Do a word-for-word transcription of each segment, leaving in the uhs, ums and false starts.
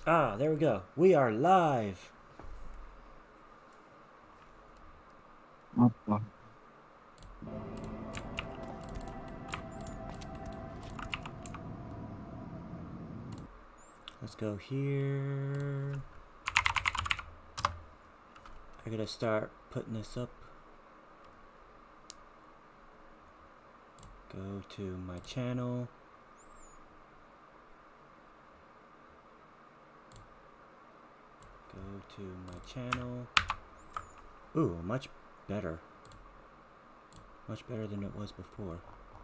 Ah, there we go. We are live. Okay. Let's go here. I gotta start putting this up. Go to my channel. Go to my channel. Ooh, much better. Much better than it was before.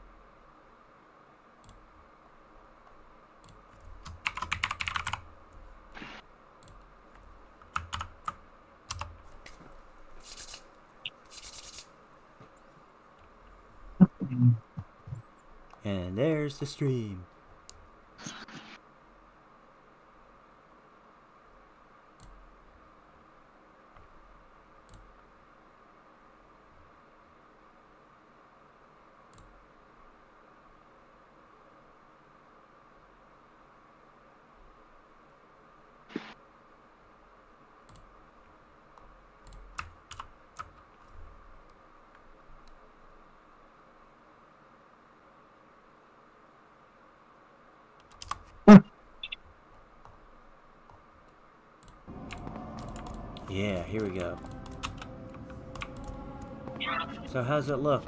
And there's the stream. Yeah, here we go. So how's it look?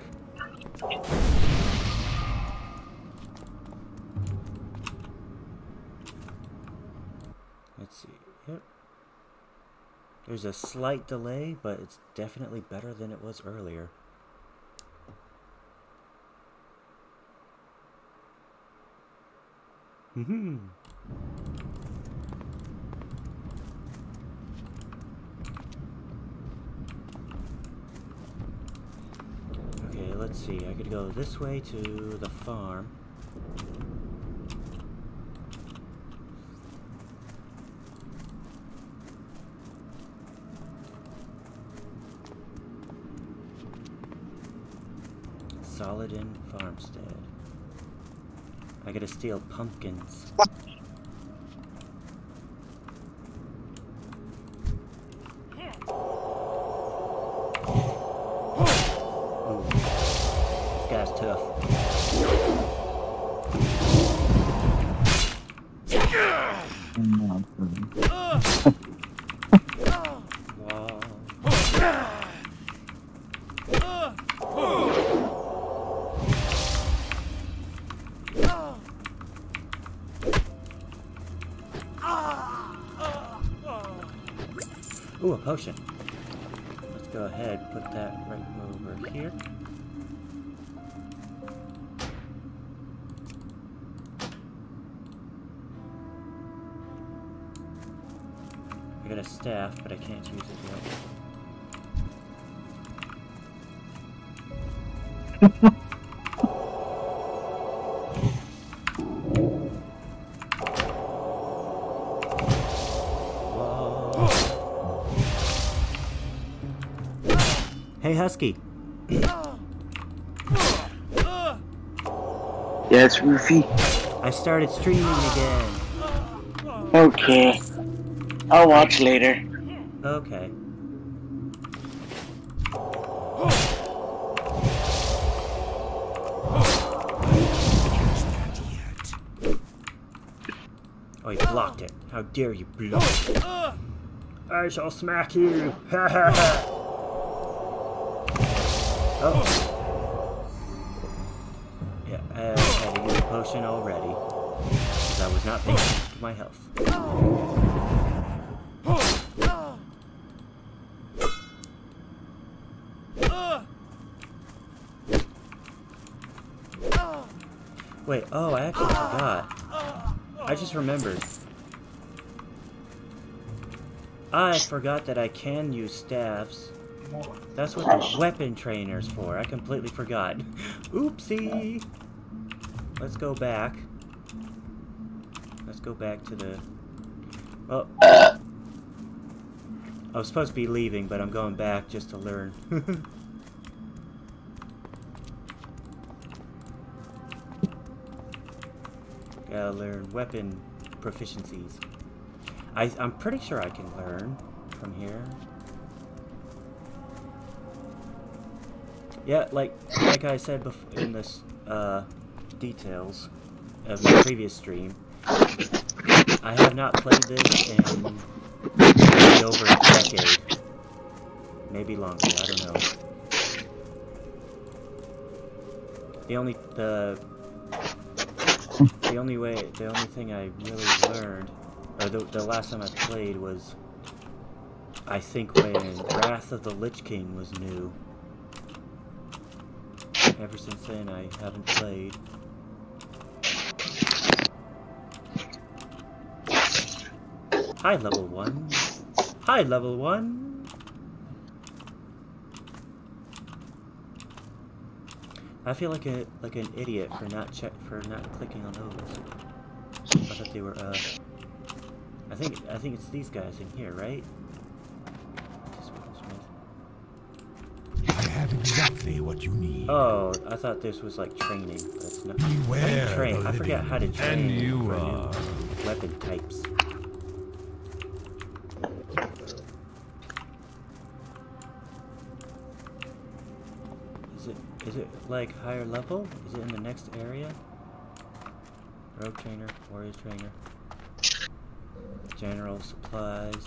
Let's see. Yep. There's a slight delay, but it's definitely better than it was earlier. Mm-hmm. Okay, let's see. I could go this way to the farm. Solid in farmstead. I gotta steal pumpkins. Ooh, this guy's tough. Wow. Ooh, a potion. Let's go ahead and put that right over here. I got a staff, but I can't use it yet. Hey, Husky. Yeah, it's Roofy. I started streaming again. Okay. I'll watch later. Okay. Oh, you blocked it. How dare you block it? I shall smack you. Ha ha ha. Oh. Yeah, I had to use a potion already. Because I was not paying attention to my health. Wait, oh, I actually forgot. I just remembered. I forgot that I can use staves. That's what the weapon trainer's for. I completely forgot. Oopsie! Let's go back. Let's go back to the... Well... I was supposed to be leaving, but I'm going back just to learn. Gotta learn weapon proficiencies. I, I'm pretty sure I can learn from here. Yeah, like like I said before in this uh, details of the previous stream, I have not played this in maybe over a decade. Maybe longer, I don't know. The only the the only way the only thing I really learned, or the the last time I played was, I think when Wrath of the Lich King was new. Ever since then, I haven't played. Hi, level one. Hi, level one. I feel like a like an idiot for not check for not clicking on those. I thought they were. Uh, I think I think it's these guys in here, right? I have exactly what you need. Oh, I thought this was like training. But it's not. Beware How do you train? the I forget how to living, train and you for are. new weapon types. Is it is it like higher level? Is it in the next area? Rogue trainer, warrior trainer, general supplies.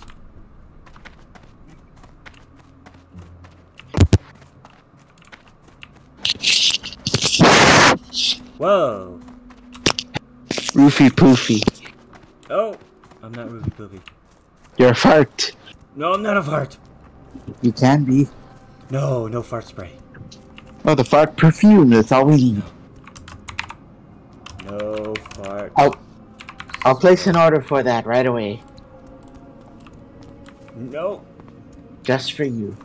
Whoa! Roofy poofy. Oh! I'm not Ruby Poopy. You're a fart. No, I'm not a fart! You can be. No, no fart spray. Oh, the fart perfume. That's all we need. No fart. I'll, I'll place an order for that right away. No. Just for you.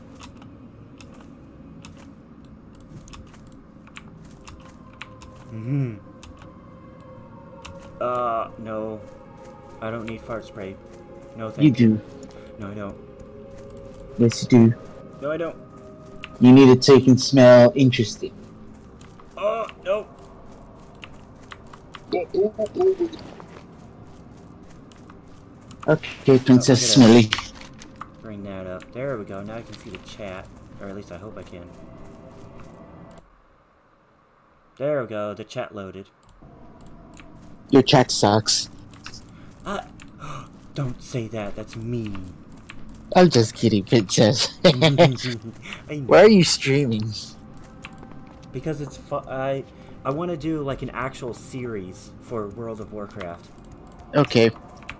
Mm-hmm. Uh, no. I don't need fart spray. No, thank You you. do. No, I don't. Yes, you do. No, I don't. You need it so you can smell interesting. Oh, no. Okay, Princess Oh, Smelly. Bring that up. There we go. Now I can see the chat. Or at least I hope I can. There we go. The chat loaded. Your chat sucks. Uh, don't say that. That's mean. I'm just kidding, Princess. I know. Why are you streaming? Because it's fu- I I want to do like an actual series for World of Warcraft. Okay.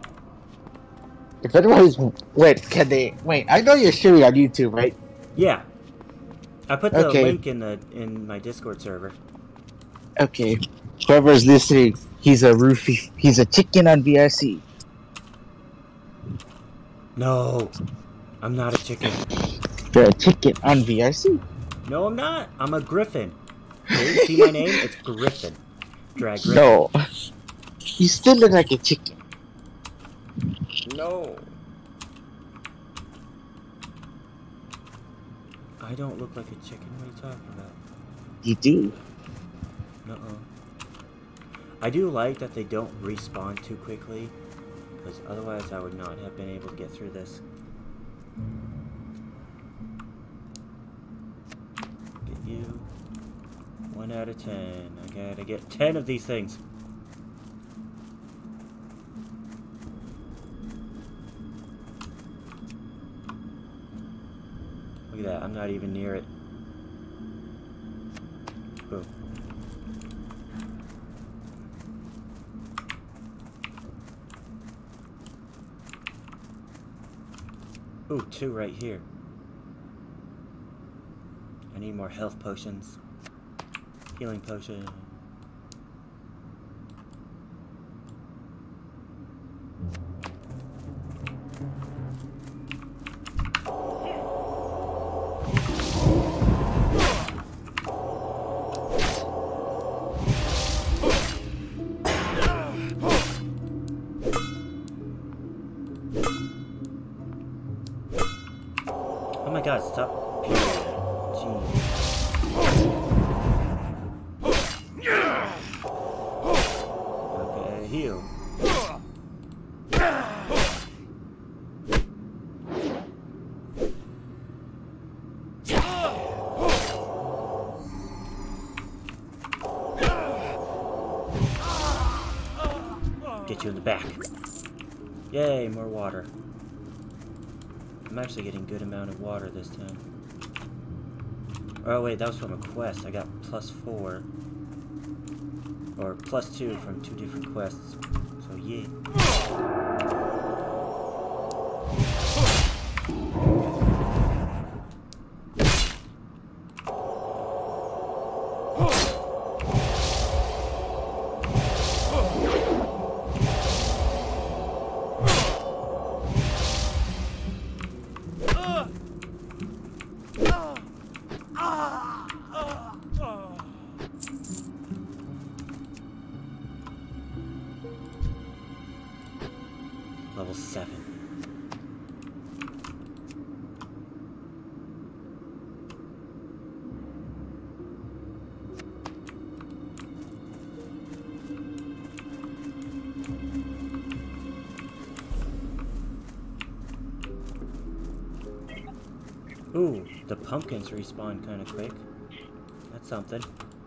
If anybody's wait, can they wait? I know you're streaming on YouTube, right? Yeah. I put the Okay. link in the in my Discord server. Okay. Whoever's listening, he's a roofie. He's a chicken on V R C. No, I'm not a chicken. You're a chicken on V R C. No, I'm not. I'm a griffin. Okay, see my name? It's Griffin. Drag Griffin. No. You still look like a chicken. No. I don't look like a chicken. What are you talking about? You do. Uh-uh. I do like that they don't respawn too quickly, because otherwise I would not have been able to get through this. Get you. One out of ten. I gotta get ten of these things. Look at that. I'm not even near it. Boom. Ooh, two right here. I need more health potions. Healing potion. Oh my god, stop. Period. Jeez. Okay, heal. Get you in the back. Yay, more water. I'm actually getting a good amount of water this time. Oh wait, that was from a quest. I got plus four. Or plus two from two different quests. So yeah. Level seven. Ooh, the pumpkins respawn kind of quick. That's something.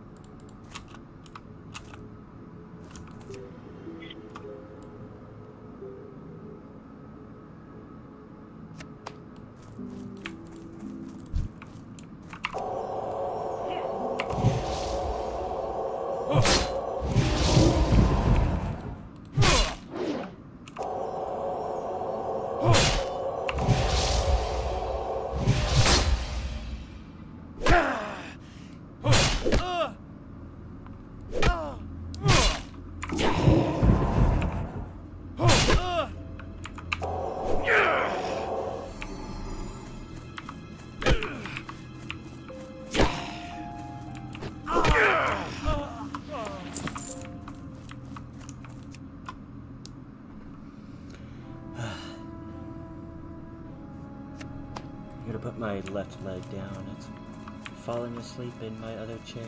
I'm gonna put my left leg down. It's falling asleep in my other chair.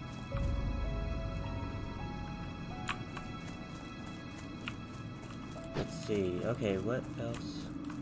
Let's see. Okay, what else?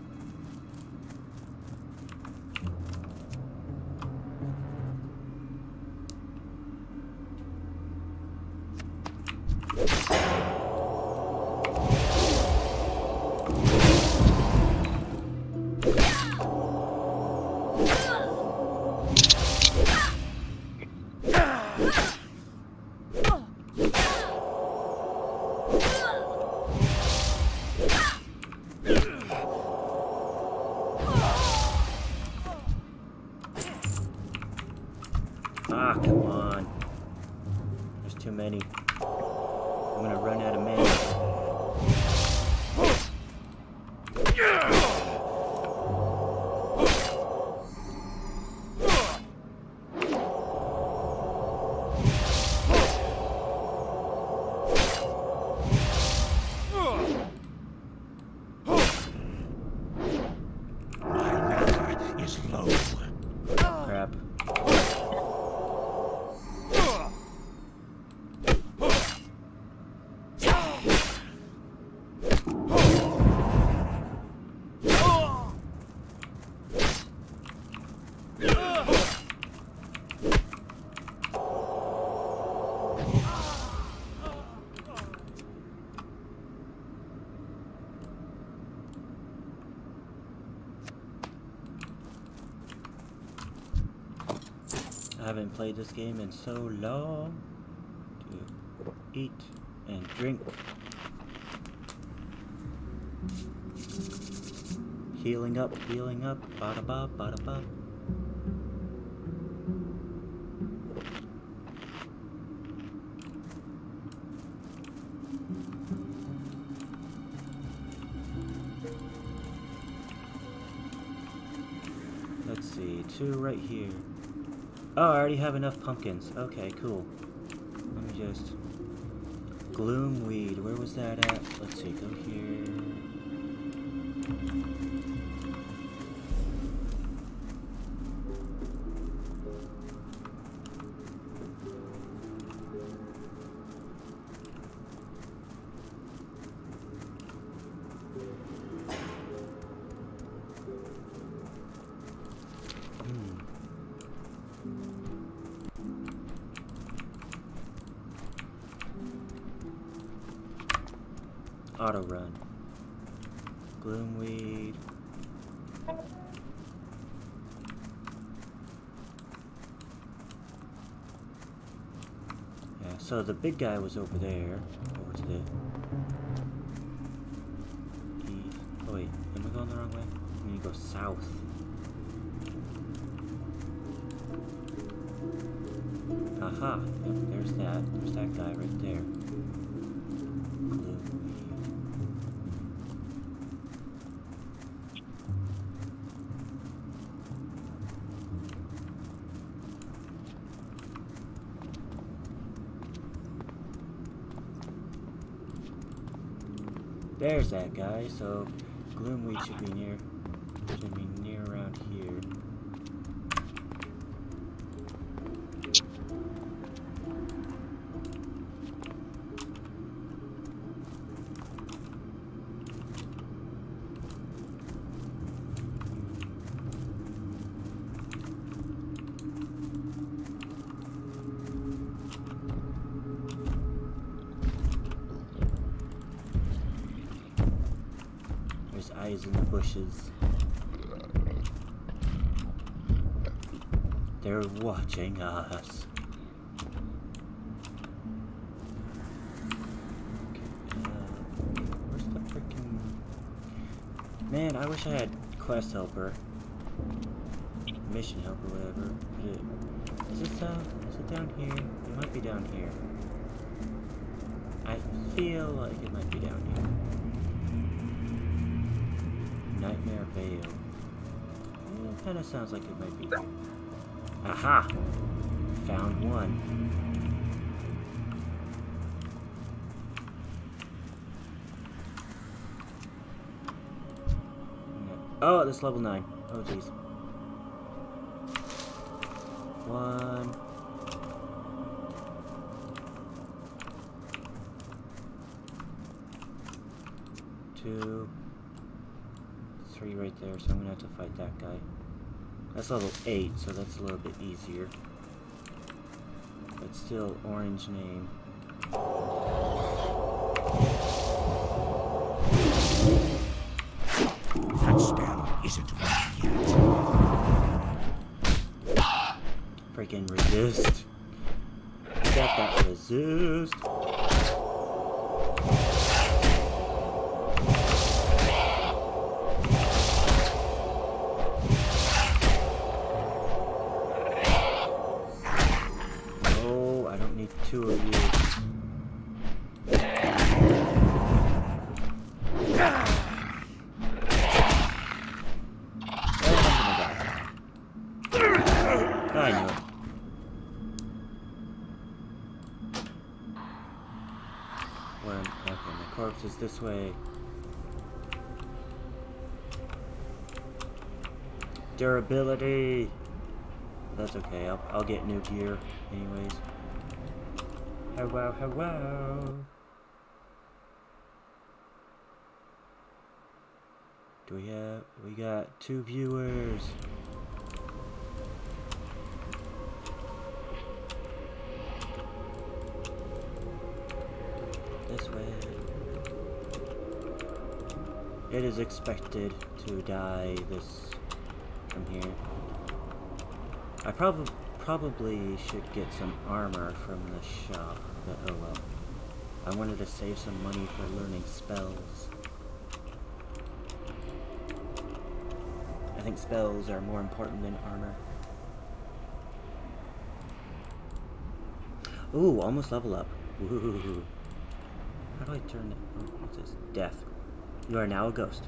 Ah, come on. There's too many. I'm gonna run out of mana. My mana is low. Crap. I haven't played this game in so long. To eat and drink. Healing up, healing up. Bada ba, bada ba. Let's see, two right here. Oh, I already have enough pumpkins. Okay, cool. Let me just... Gloomweed, where was that at? Let's see, go here. auto run. Gloomweed. Yeah, so the big guy was over there. Over to the east. Oh wait, am I going the wrong way? I need to go south. Aha, yep, there's that. There's that guy right there. There's that guy, so Gloomweed should be near should be near around here. Eyes in the bushes. They're watching us. Okay, uh, where's the freaking... Man, I wish I had quest helper. Mission helper, whatever. Is it down? Is it down here? It might be down here. I feel like it might be down here. Nightmare Vale. It kind of sounds like it might be here. Aha! Found one. Oh, this level nine. Oh, jeez. One. Two. Three right there, so I'm gonna have to fight that guy. That's level eight, so that's a little bit easier. But still, orange name. That spell isn't ready yet. Freaking resist. Got that resist. Two of you. I knew it. Where? Okay, my corpse is this way. Durability. That's okay. I'll I'll get new gear, anyways. Hello, hello. Do we have? We got two viewers. This way. It is expected to die this from here. I probably. Probably should get some armor from the shop, but oh well. I wanted to save some money for learning spells. I think spells are more important than armor. Ooh, almost level up. Ooh. How do I turn it? Oh, what's this? Death. You are now a ghost.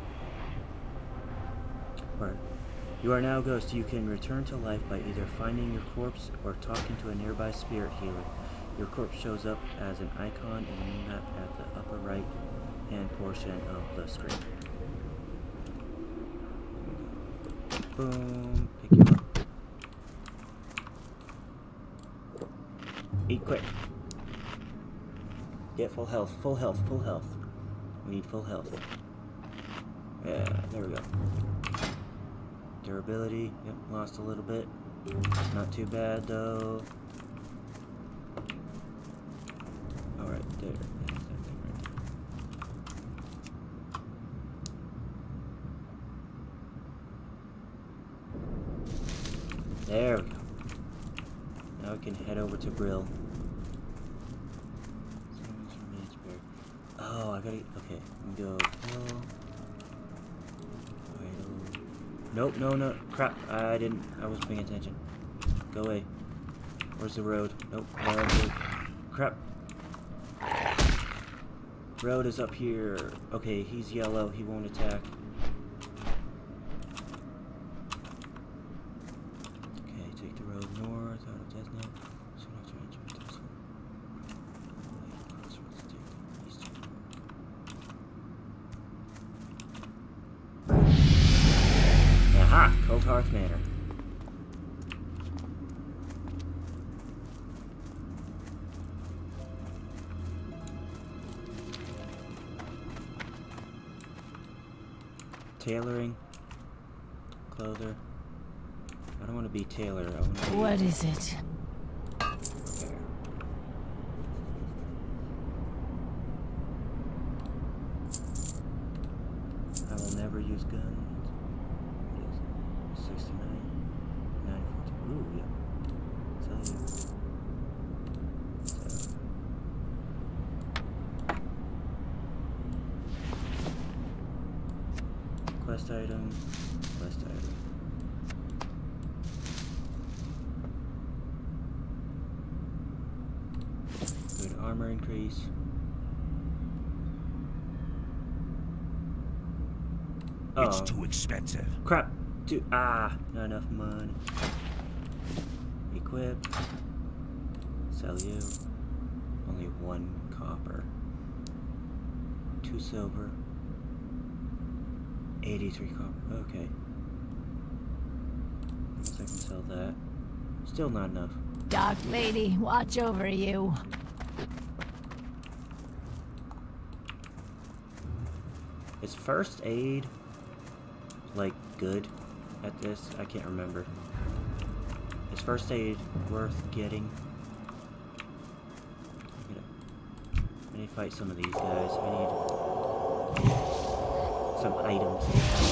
Or you are now a ghost. You can return to life by either finding your corpse or talking to a nearby spirit healer. Your corpse shows up as an icon in the map at the upper right hand portion of the screen. Boom. Pick you up. Eat quick. Get full health. Full health. Full health. We need full health. Yeah, there we go. Durability, yep, lost a little bit. Not too bad though. Alright, there. There's that thing right There we go. Now we can head over to Brill. Oh, I gotta. Okay, go. Brill. Wait, nope, no, no. Crap. I didn't. I wasn't paying attention. Go away. Where's the road? Nope. No, road. Crap. Road is up here. Okay, he's yellow. He won't attack. Okay, take the road north out of Deathknell. So not to enter this one. Crossroads, take the eastern road. Aha! Cold Hearth Manor. Tailoring, clother. I don't want to be tailor. I want to be. What is it? Okay. I will never use guns. What is it? sixty-nine, nine forty. Ooh, yeah. Tell you. So. Quest item, quest item. Good armor increase. Oh. It's too expensive. Crap. Dude, ah, not enough money. Equip. Sell you. Only one copper. Two silver. eighty-three copper. Okay. I guess I can sell that. Still not enough. Dark Lady, watch over you. Is first aid like good at this? I can't remember. Is first aid worth getting? I'm gonna, I need to fight some of these guys. I need some items.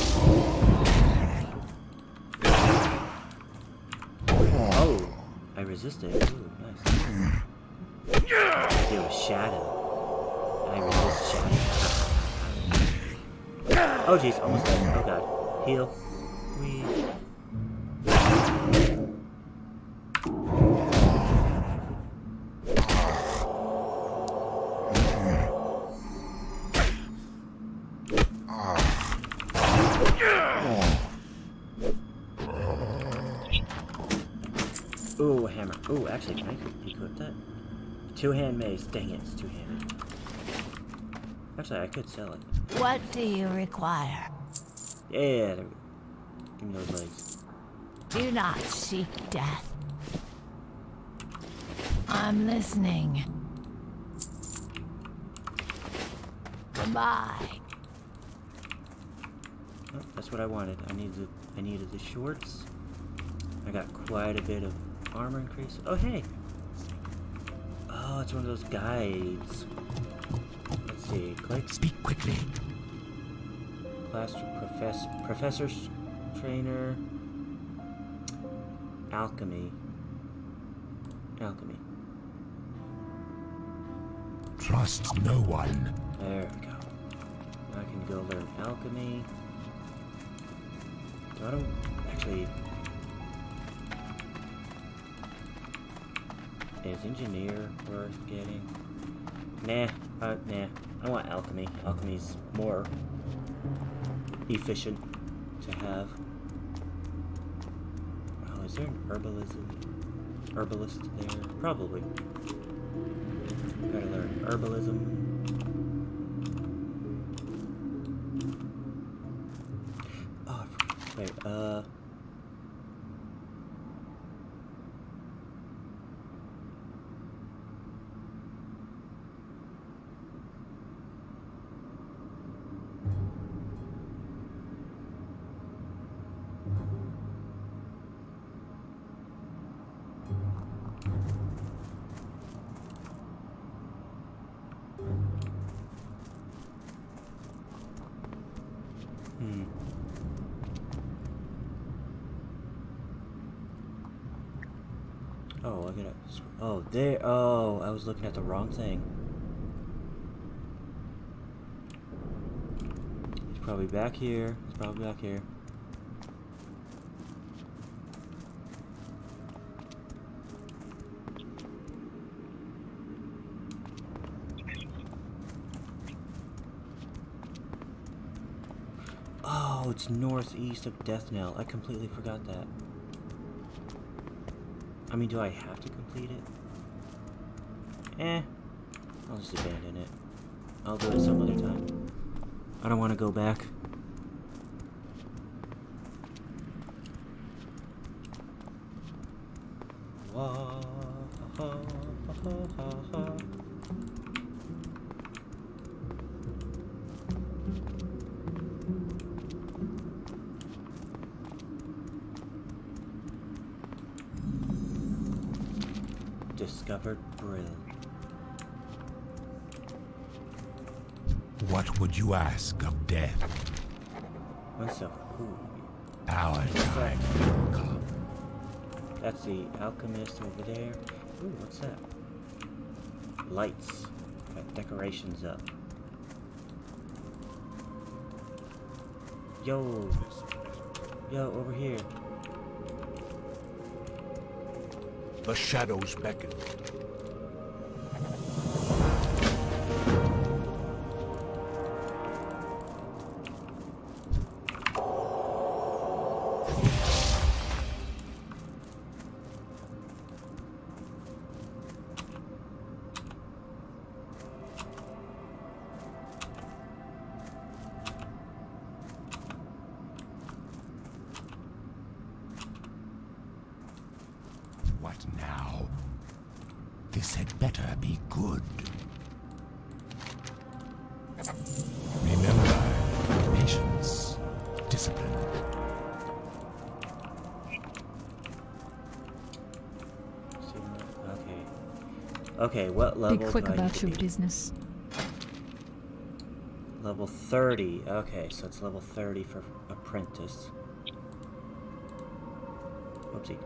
Oh, I resisted. Ooh, nice. It was shadow. I resist shadow. Oh jeez, almost dead. Oh god. Heal. We. Ooh, hammer. Ooh, actually, can I equip that? Two-hand mace. Dang it, it's two-handed. Actually, I could sell it. What do you require? Yeah, there we go. Give me those legs. Do not seek death. I'm listening. Goodbye. Oh, that's what I wanted. I needed. I needed the shorts. I got quite a bit of armor increase. Oh hey. Oh, it's one of those guides. Let's see. Click. Speak quickly. Class professor, professor's trainer. Alchemy. Alchemy. Trust no one. There we go. Now I can go learn alchemy. I don't actually. Is engineer worth getting? Nah, uh, nah. I want alchemy. Alchemy's more efficient to have. Oh, is there an herbalism? Herbalist there? Probably. Gotta learn herbalism. Oh, I forgot. Wait, uh. Hmm. I gotta. Oh, there. Oh, I was looking at the wrong thing. He's probably back here. He's probably back here. Oh, it's northeast of Deathknell. I completely forgot that. I mean, do I have to complete it? Eh. I'll just abandon it. I'll do it some other time. I don't want to go back. Wah, ha, ha, ha, ha, ha. Discovered Brill. What would you ask of death? What's up? Ooh. Our time will come. That's the alchemist over there. Ooh, what's that? Lights. Got decorations up. Yo. Yo, over here. The shadows beckon. What now? This had better be good. Remember, patience, discipline. Okay. Okay, what level Be quick do I need about to your be? business. Level thirty. Okay, so it's level thirty for apprentice. Whoopsie.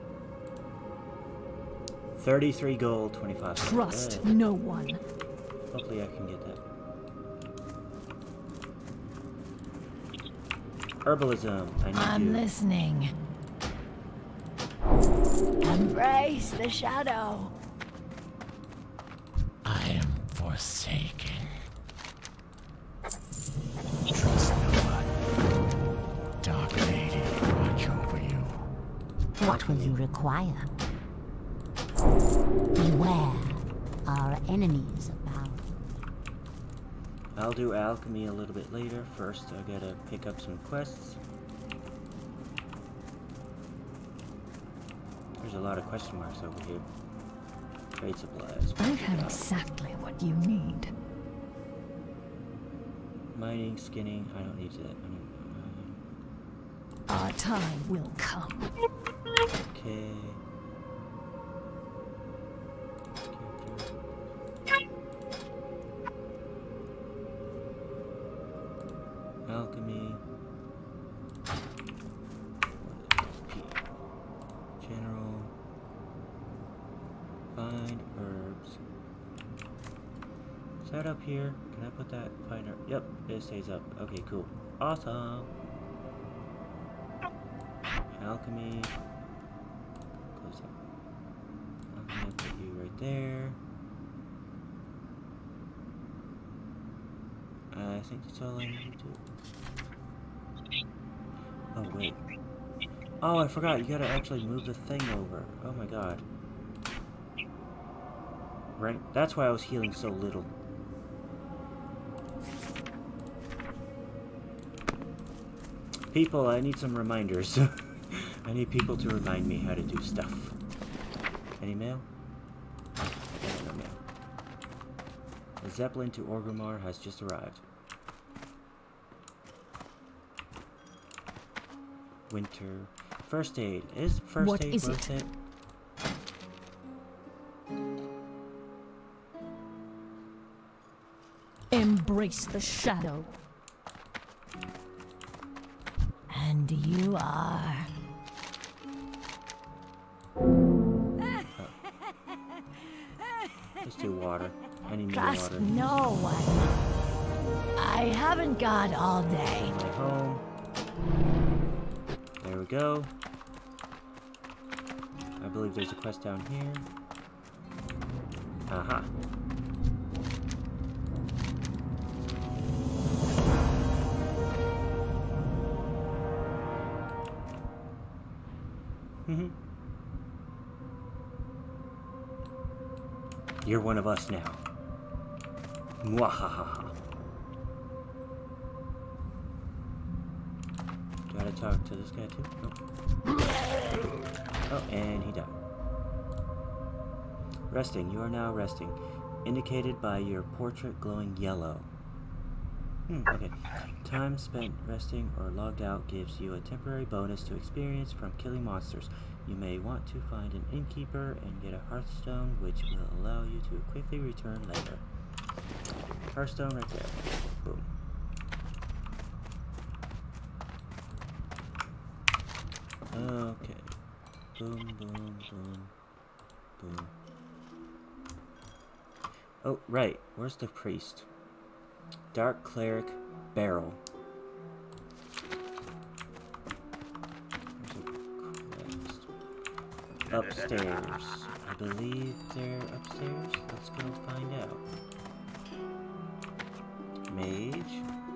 thirty-three gold, twenty-five. Trust Good. no one. Hopefully I can get that. Herbalism. I need I'm you. listening. Embrace the shadow. I am forsaken. Trust no one. Dark Lady, watch over you. What will you require? Beware, our enemies abound. I'll do alchemy a little bit later. First, I gotta pick up some quests. There's a lot of question marks over here. Trade supplies. I have exactly what you need. Mining, skinning. I don't need that. I don't, Our time will come. uh, okay. Alchemy. General. Find herbs. Is that up here? Can I put that pine herb? Yep, it stays up. Okay, cool. Awesome. Alchemy. Close that. I'm gonna put you right there. I think that's all I need to do. Oh, wait. Oh, I forgot. You gotta actually move the thing over. Oh my god. Right? That's why I was healing so little. People, I need some reminders. I need people to remind me how to do stuff. Any mail? No mail. A Zeppelin to Orgrimmar has just arrived. Winter. First aid. Is first What aid is worth it? it? Embrace the shadow. And you are. Let's do water. I need more Trust water. no one. I haven't got all day. My home. There we go. I believe there's a quest down here. Aha. You're one of us now. Mwahaha. Do I have to talk to this guy too? Nope. Oh, and he died. Resting. You are now resting. Indicated by your portrait glowing yellow. Hmm, okay. Time spent resting or logged out gives you a temporary bonus to experience from killing monsters. You may want to find an innkeeper and get a hearthstone, which will allow you to quickly return later. Hearthstone right there. Boom. Okay. Boom, boom, boom, boom. Oh, right. Where's the priest? Dark Cleric Barrel. Upstairs. I believe they're upstairs. Let's go find out. Mage.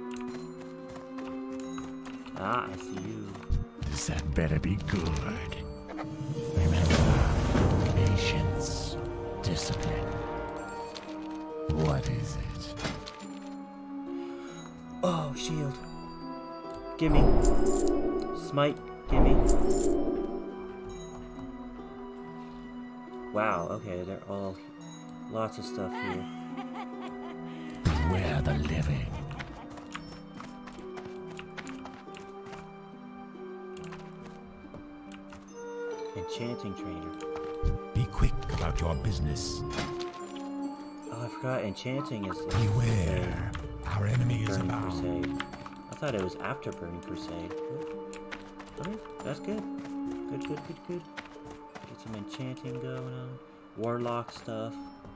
Ah, I see you. That better be good. Remember, patience, discipline. What is it? Oh, shield. Gimme. Smite. Gimme. Wow, okay, they're all... Lots of stuff here. Beware the living. Enchanting trainer. Be quick about your business. Oh, I forgot enchanting is... Beware. Our enemy is Burning about. Crusade. I thought it was after Burning Crusade. Okay, that's good. Good, good, good, good. Get some enchanting going on. Warlock stuff.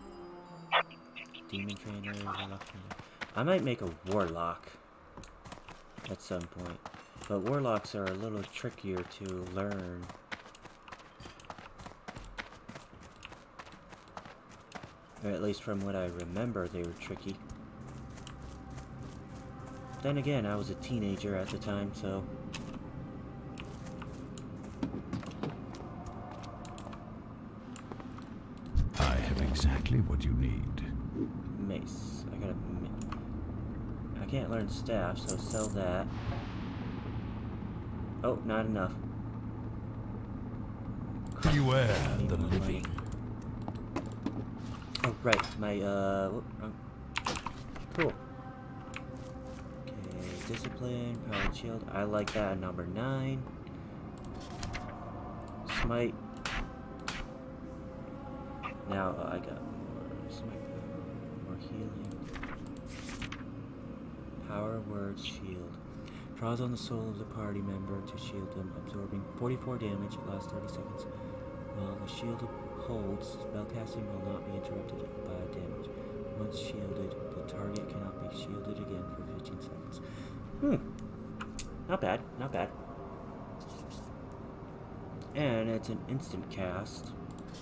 Demon trainer, warlock trainer. I might make a warlock at some point. But warlocks are a little trickier to learn. Or at least from what I remember, they were tricky. Then again, I was a teenager at the time, so... I have exactly what you need. Mace. I got a mace. I can't learn staff, so sell that. Oh, not enough. Beware Need the more living. money. Oh, right. My, uh... whoop, wrong. Cool. Okay, discipline, power and shield. I like that at number nine. Smite. Now uh, I got more smite, more healing. Power, word, shield. Draws on the soul of the party member to shield them, absorbing forty-four damage. It lasts thirty seconds. While the shield holds, spellcasting will not be interrupted by damage. Once shielded, the target cannot be shielded again for fifteen seconds. Hmm. Not bad, not bad. And it's an instant cast.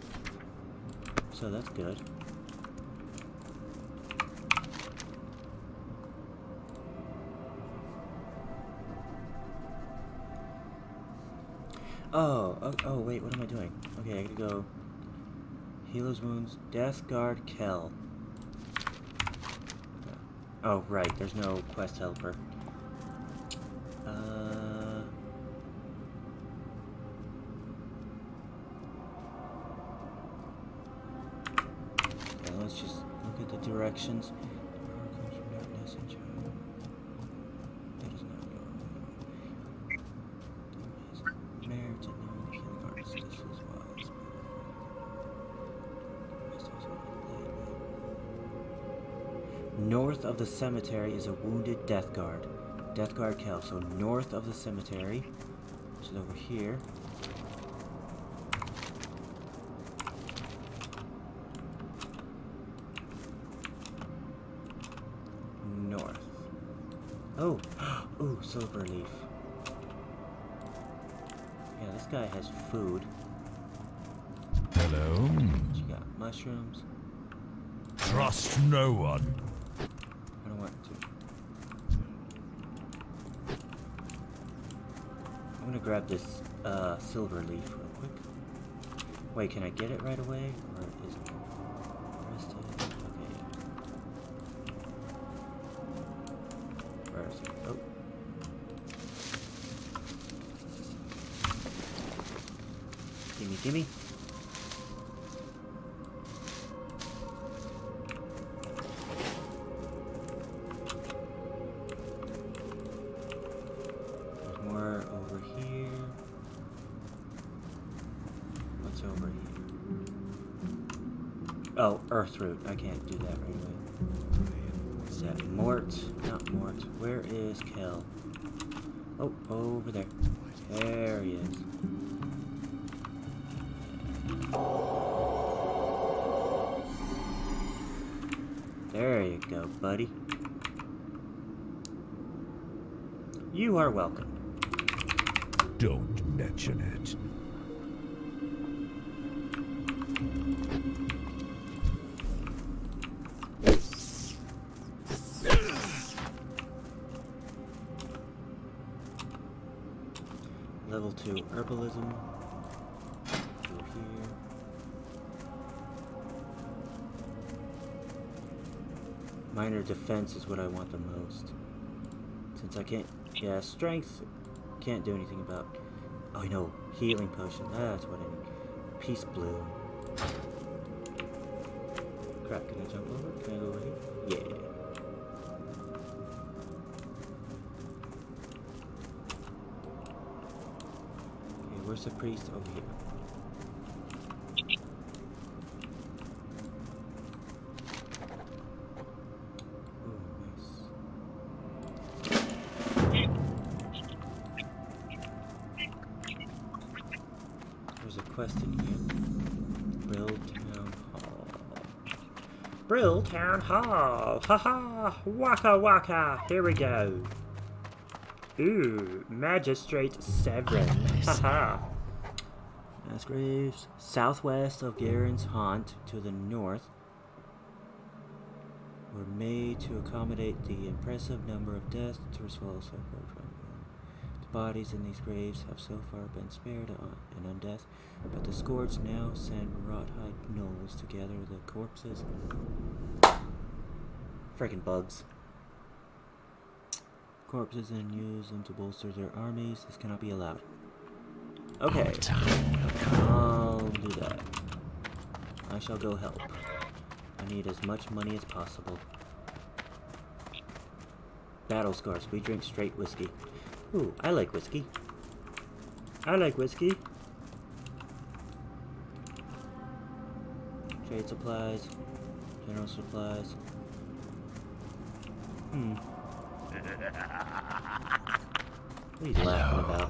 So that's good. Oh, oh, oh, wait, what am I doing? Okay, I gotta go. Heal his wounds. Deathknell. Oh, right, there's no quest helper. Uh... Okay, let's just look at the directions. Power comes from darkness and shadow. That is not your merit to know the healing arts. This is wise. North of the cemetery is a wounded death guard. Death guard Kel. So north of the cemetery, which is over here. Oh, ooh, silver leaf. Yeah, this guy has food. Hello? You got mushrooms. Trust no one. I don't want to. I'm gonna grab this uh, silver leaf real quick. Wait, can I get it right away? Or is it rested? Okay. Where is it? Oh. Gimme, gimme. There's more over here. What's over here? Oh, earth root. I can't do that right away. Is that Mort? Not Mort. Where is Kel? Oh, over there. There he is. There you go, buddy. You are welcome. Don't mention it. Level two herbalism. Go here. Minor defense is what I want the most. Since I can't, yeah, strength, can't do anything about. Oh, I know, healing potion, that's what I need. Peace bloom. Crap, can I jump over? Can I go over here? Yeah. Okay, where's the priest? Over here. Quest in here. Brill Town Hall. Brill Town Hall! Haha! Waka waka! Here we go! Ooh, Magistrate Severin. Haha! Mass graves. Southwest of Garen's Haunt to the north were made to accommodate the impressive number of deaths to swallow suffered from. The bodies in these graves have so far been spared on and undeath, but the scourge now send wrought-hide gnolls to gather the corpses. Freaking bugs. Corpses and use them to bolster their armies. This cannot be allowed. Okay. I'll do that. I shall go help. I need as much money as possible. Battle scars. We drink straight whiskey. Ooh, I like whiskey. I like whiskey. Trade supplies. General supplies. Hmm. What are you laughing about?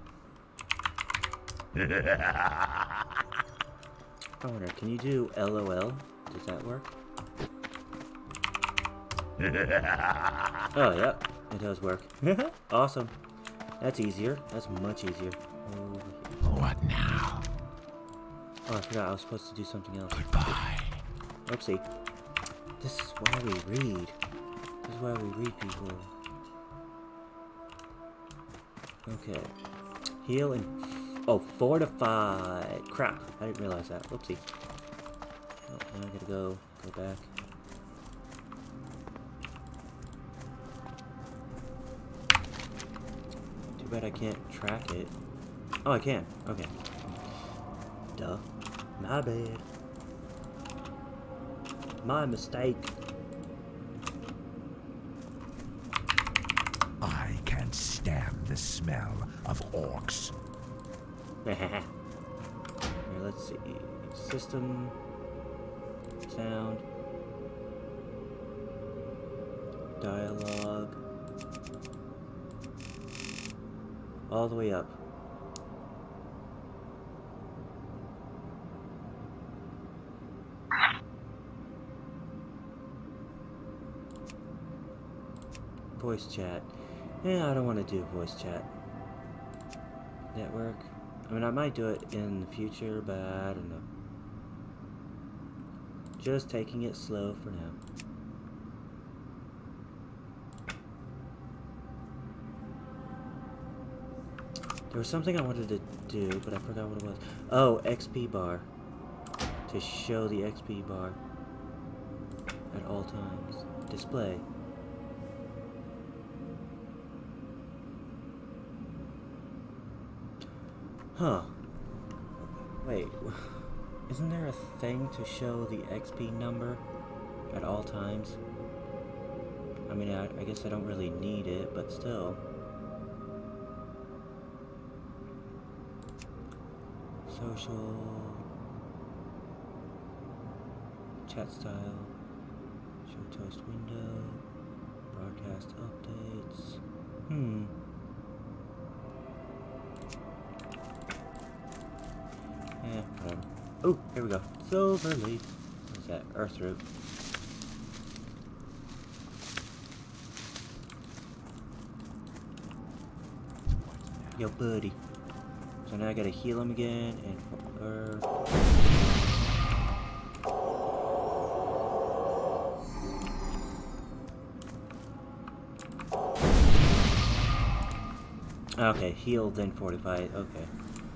I wonder, can you do L O L? Does that work? Oh, yep. It does work. Awesome. That's easier. That's much easier. Over here. What now? Oh, I forgot I was supposed to do something else. Goodbye. Oopsie. This is why we read. This is why we read people. Okay. Heal and... Oh, fortified. Crap. I didn't realize that. Oopsie. Oh, now I gotta go. Go back. Too bad I can't track it. Oh, I can. Okay. Duh. My bad. My mistake. I can't stand the smell of orcs. Here, let's see. System. Sound. Dialogue. All the way up. Voice chat. Yeah, I don't want to do voice chat. Network. I mean, I might do it in the future, but I don't know. Just taking it slow for now. There was something I wanted to do, but I forgot what it was. Oh, X P bar. To show the X P bar at all times. Display. Huh. Wait. Isn't there a thing to show the X P number at all times? I mean, I, I guess I don't really need it, but still. Social, chat style, show toast window, broadcast updates. Hmm. Yeah, whatever. Oh, here we go. Silver leaf. What's that? Earth root. Yo, buddy. So now I gotta heal him again, and for okay, heal then fortify it, okay.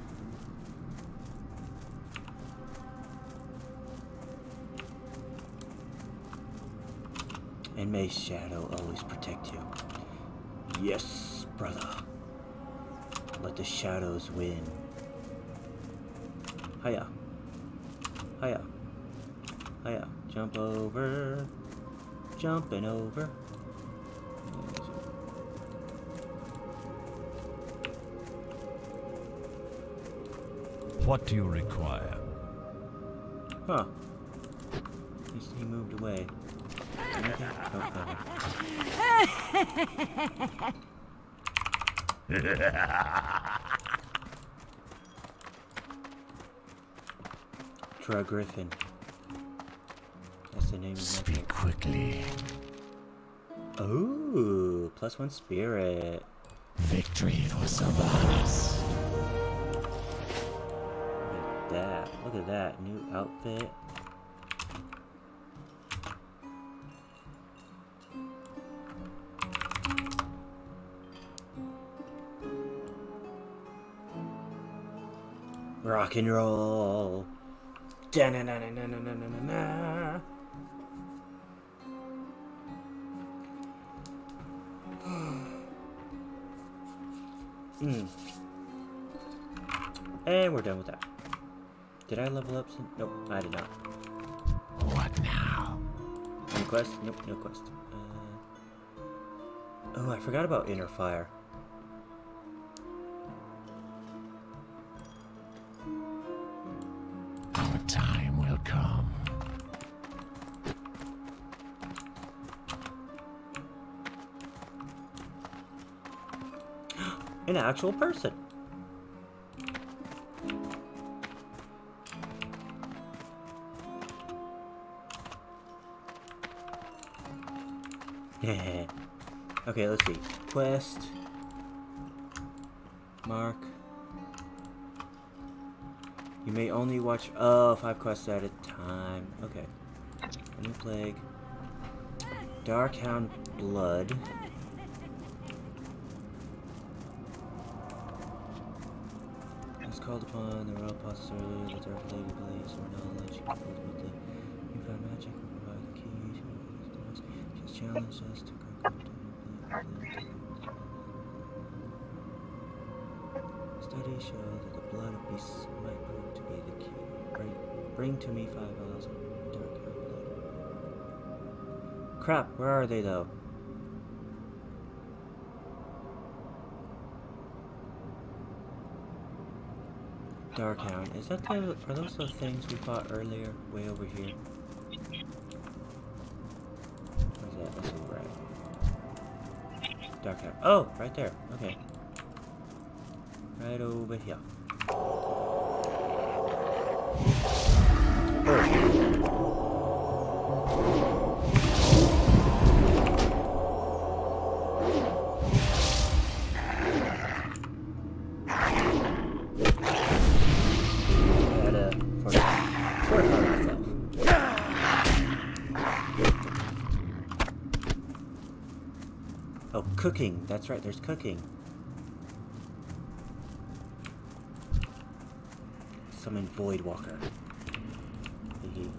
And may Shadow always protect you. Yes, brother. Let the shadows win. Hiya. Hiya. Hiya. Jump over. Jumping over. What do you require? Huh. He, he moved away. Okay. Oh, okay. Troy Griffin. That's the name of my Speak quickly. Oh, plus one spirit. Victory for Sylvanas. Look at that. Look at that. New outfit. Rock and roll. Da na na na na na na na na. Hmm. And we're done with that. Did I level up some? Nope, I did not. What now? Any quest? Nope, no quest. Uh, oh, I forgot about Inner Fire. Our time will come. An actual person. Yeah. Okay, let's see. Quest. Mark. You may only watch oh five quests at a time. Okay. A new plague. Darkhound blood. As called upon the royal apostle earlier, the dark lady believes or knowledge. You cultivate the you found magic will provide the key to the doors. She has challenged us to go to studies show that the blood of beasts might prove to be the key. Bring, bring to me five vials of dark blood. Crap, where are they though? Darkhound. Is that the, are those the things we fought earlier? Way over here? Where's that? That's over right. Darkhound. Oh, right there. Okay. Right over here. Oh. Oh, cooking. That's right, there's cooking. Summon Voidwalker. Hee.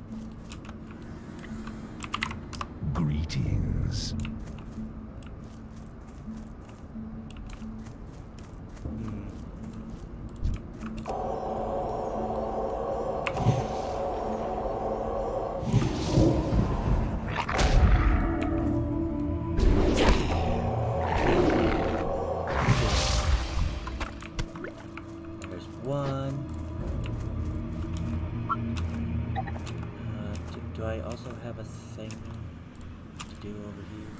Greetings. Do I also have a thing to do over here?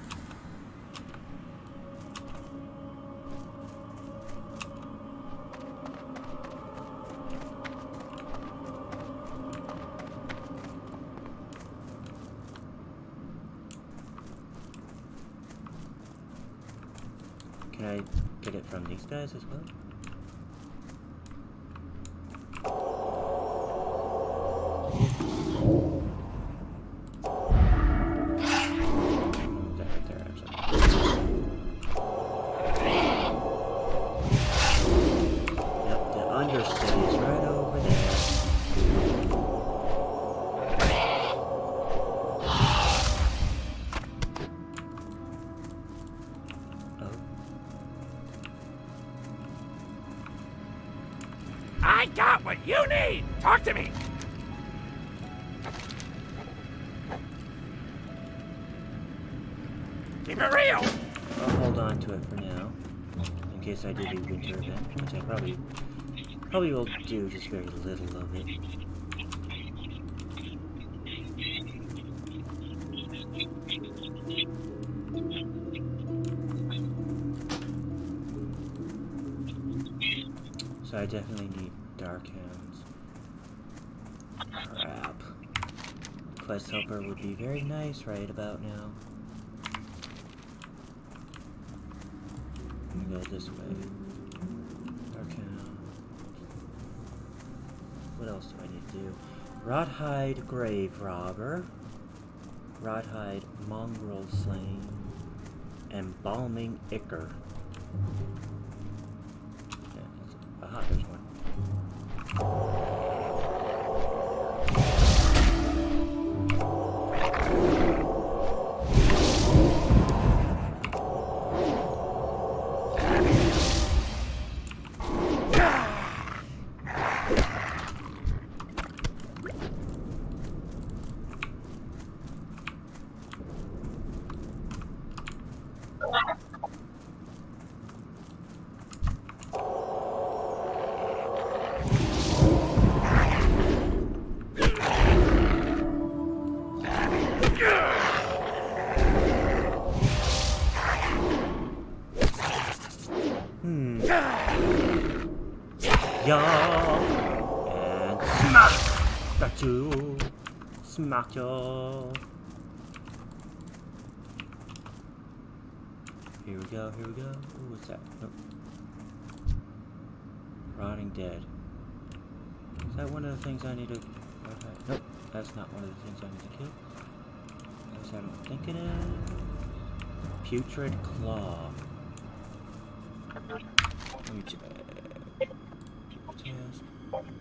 Can I get it from these guys as well? I got what you need! Talk to me! Keep it real! I'll hold on to it for now, in case I do the winter event, which I probably, probably will do just very little of it. So I definitely need dark hounds. Crap. Quest helper would be very nice right about now. Let me go this way. Dark hounds. What else do I need to do? Rawhide grave robber. Rawhide mongrel slain. Embalming ichor. Aha, there's one. And smack! Got you! Smack you! Here we go, here we go. Ooh, what's that? Nope. Rotting dead. Is that one of the things I need to... Nope, that's not one of the things I need to kill. At least I don't think it is. Putrid claw. Let me check. Task.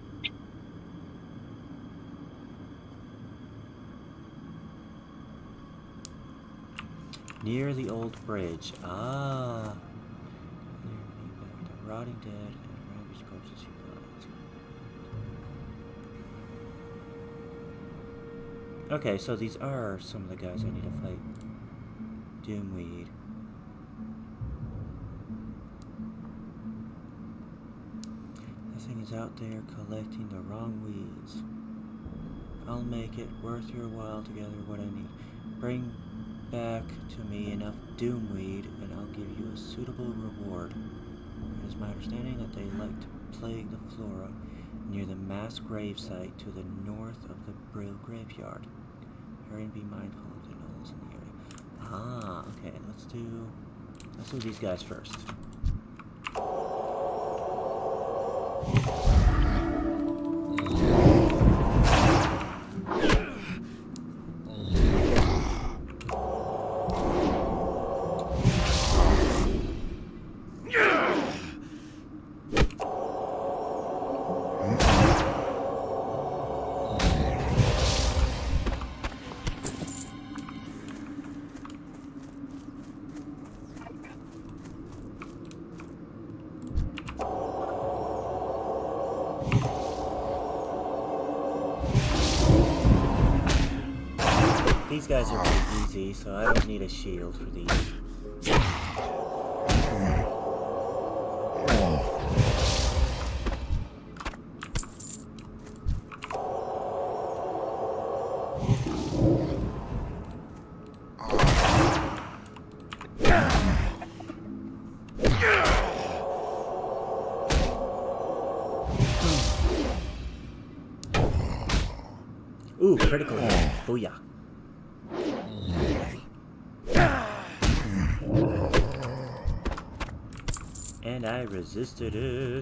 Near the old bridge. Ah. Near the rotting dead and ravaged corpses you find. Okay, so these are some of the guys I need to fight. Doomweed. Is out there collecting the wrong weeds. I'll make it worth your while to gather what I need. Bring back to me enough doomweed and I'll give you a suitable reward. It is my understanding that they like to plague the flora near the mass grave site to the north of the Brill graveyard. Hurry and be mindful of the gnolls in the area. Ah, okay, let's do let's do these guys first. these guys are pretty easy, so I don't need a shield for these. Ooh, critical hit. Booyah. And I resisted it.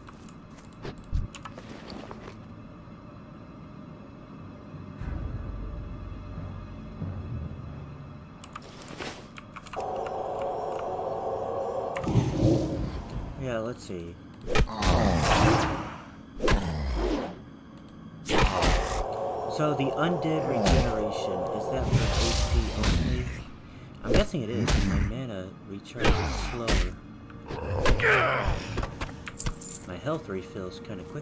Yeah, let's see. So the undead regeneration, is that for H P only? I'm guessing it is, because my mana recharges slower. My health refills kind of quick.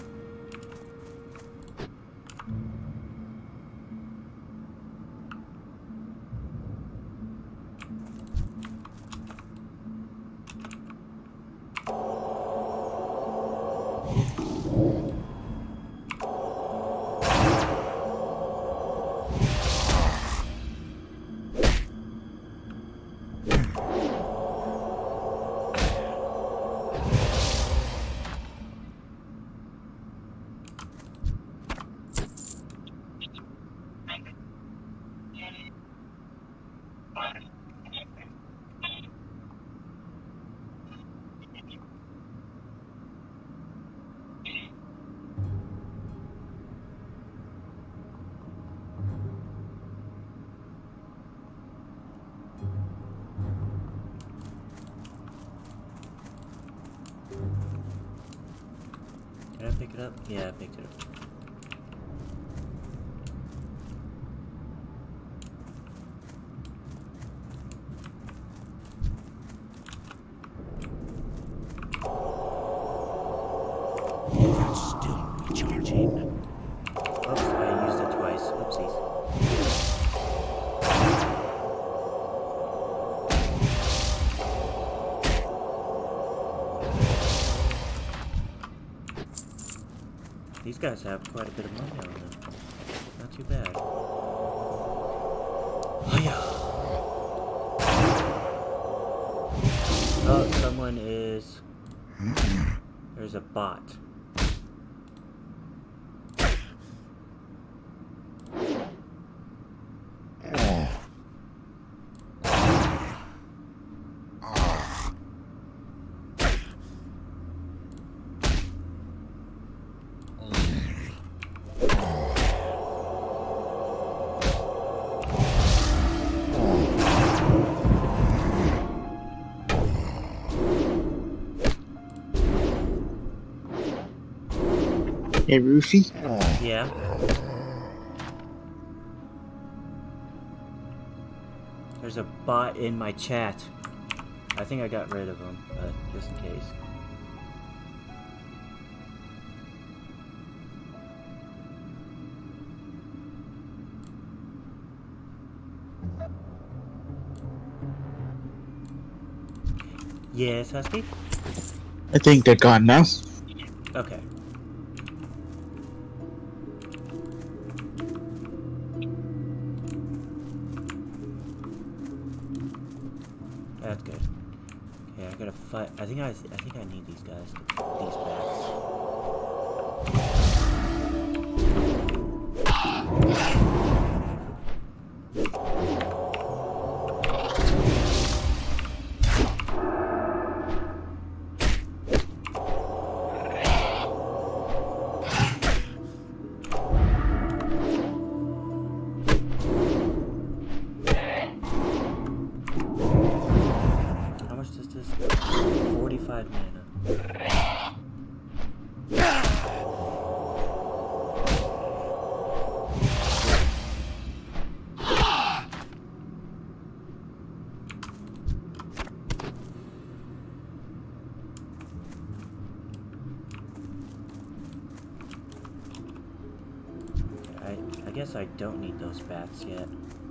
Did I pick it up? Yeah, I picked it up. That's still recharging. Oops, I used it twice. Oopsies. These guys have quite a bit of money on them. Not too bad. Oh yeah. Oh, someone is... There's a bot. Hey, Roofy. Yeah. There's a bot in my chat. I think I got rid of him, but just in case. Yes, Husky? I think they're gone now. Okay. That's good. Okay, I gotta fight. I think I, I think I need these guys. These bats. forty-five mana. I, I guess I don't need those bats yet.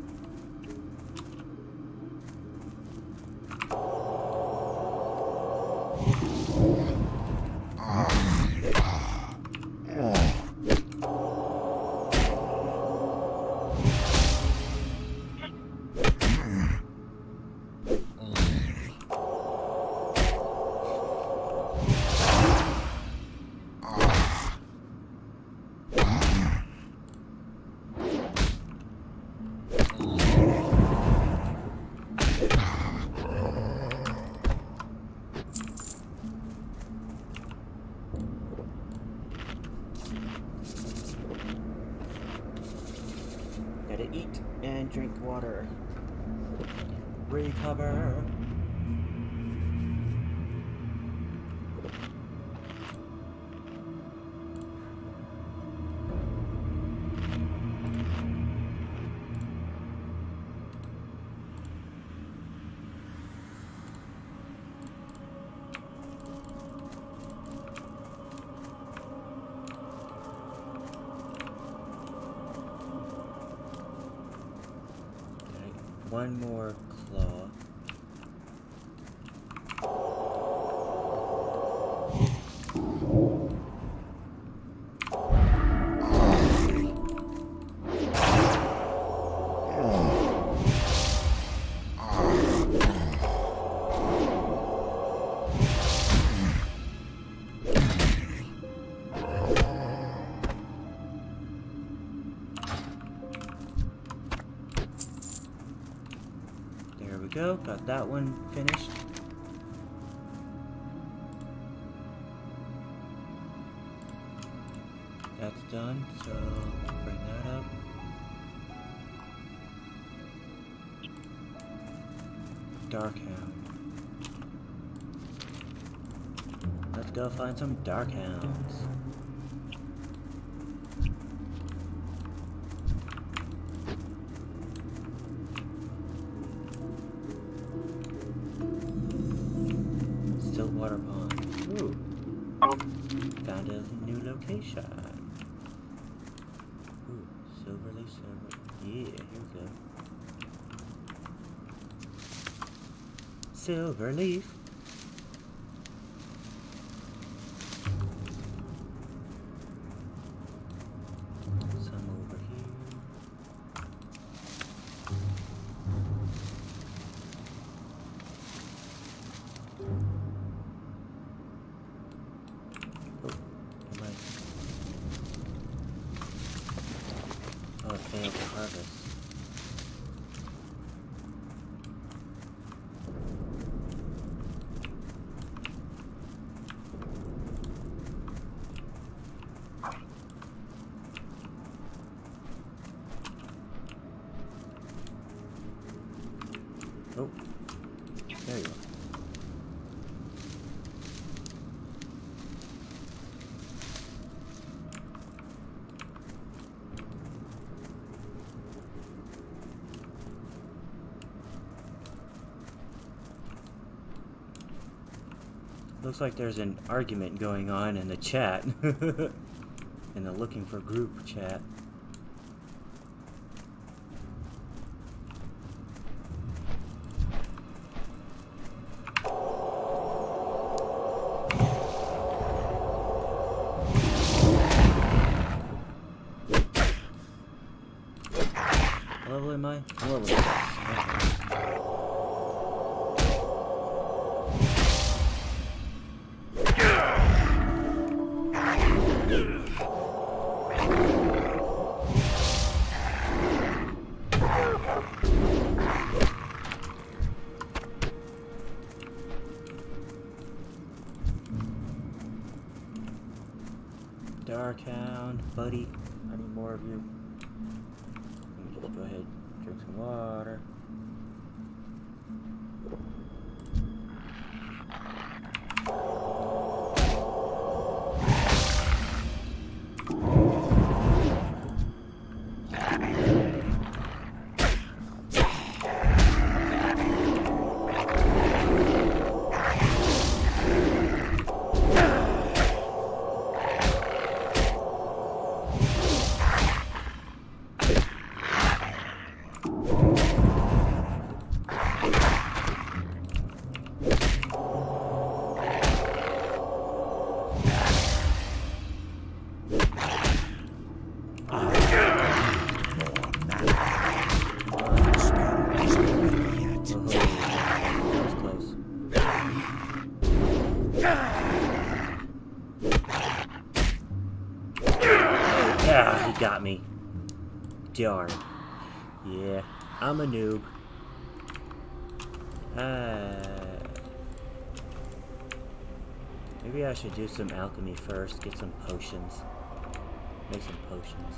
Gotta eat and drink water. Recover. One more claw. There we go, got that one finished. That's done, so bring that up. Darkhound. Let's go find some Darkhounds. Stillwater Pond. Ooh. Found a new location. Ooh, Silverleaf, Silver. Yeah, here we go. Silverleaf. Some over here. Oh, am I? Oh, it failed to harvest. Oh, there you are. Looks like there's an argument going on in the chat. In the looking for group chat. What level am I? I'm level six. Darkhound, buddy. I need more of you. Let me just go ahead and drink some water. Yeah, he got me. Darn. Yeah, I'm a noob. Uh, maybe I should do some alchemy first, get some potions. Make some potions.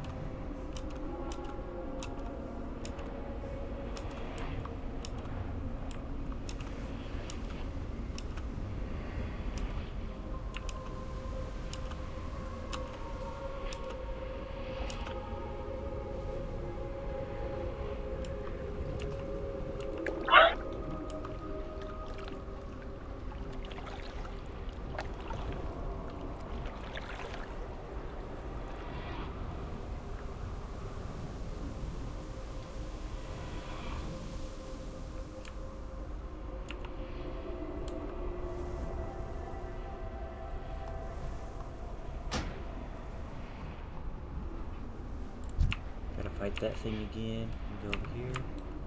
Gotta fight that thing again. Go over here.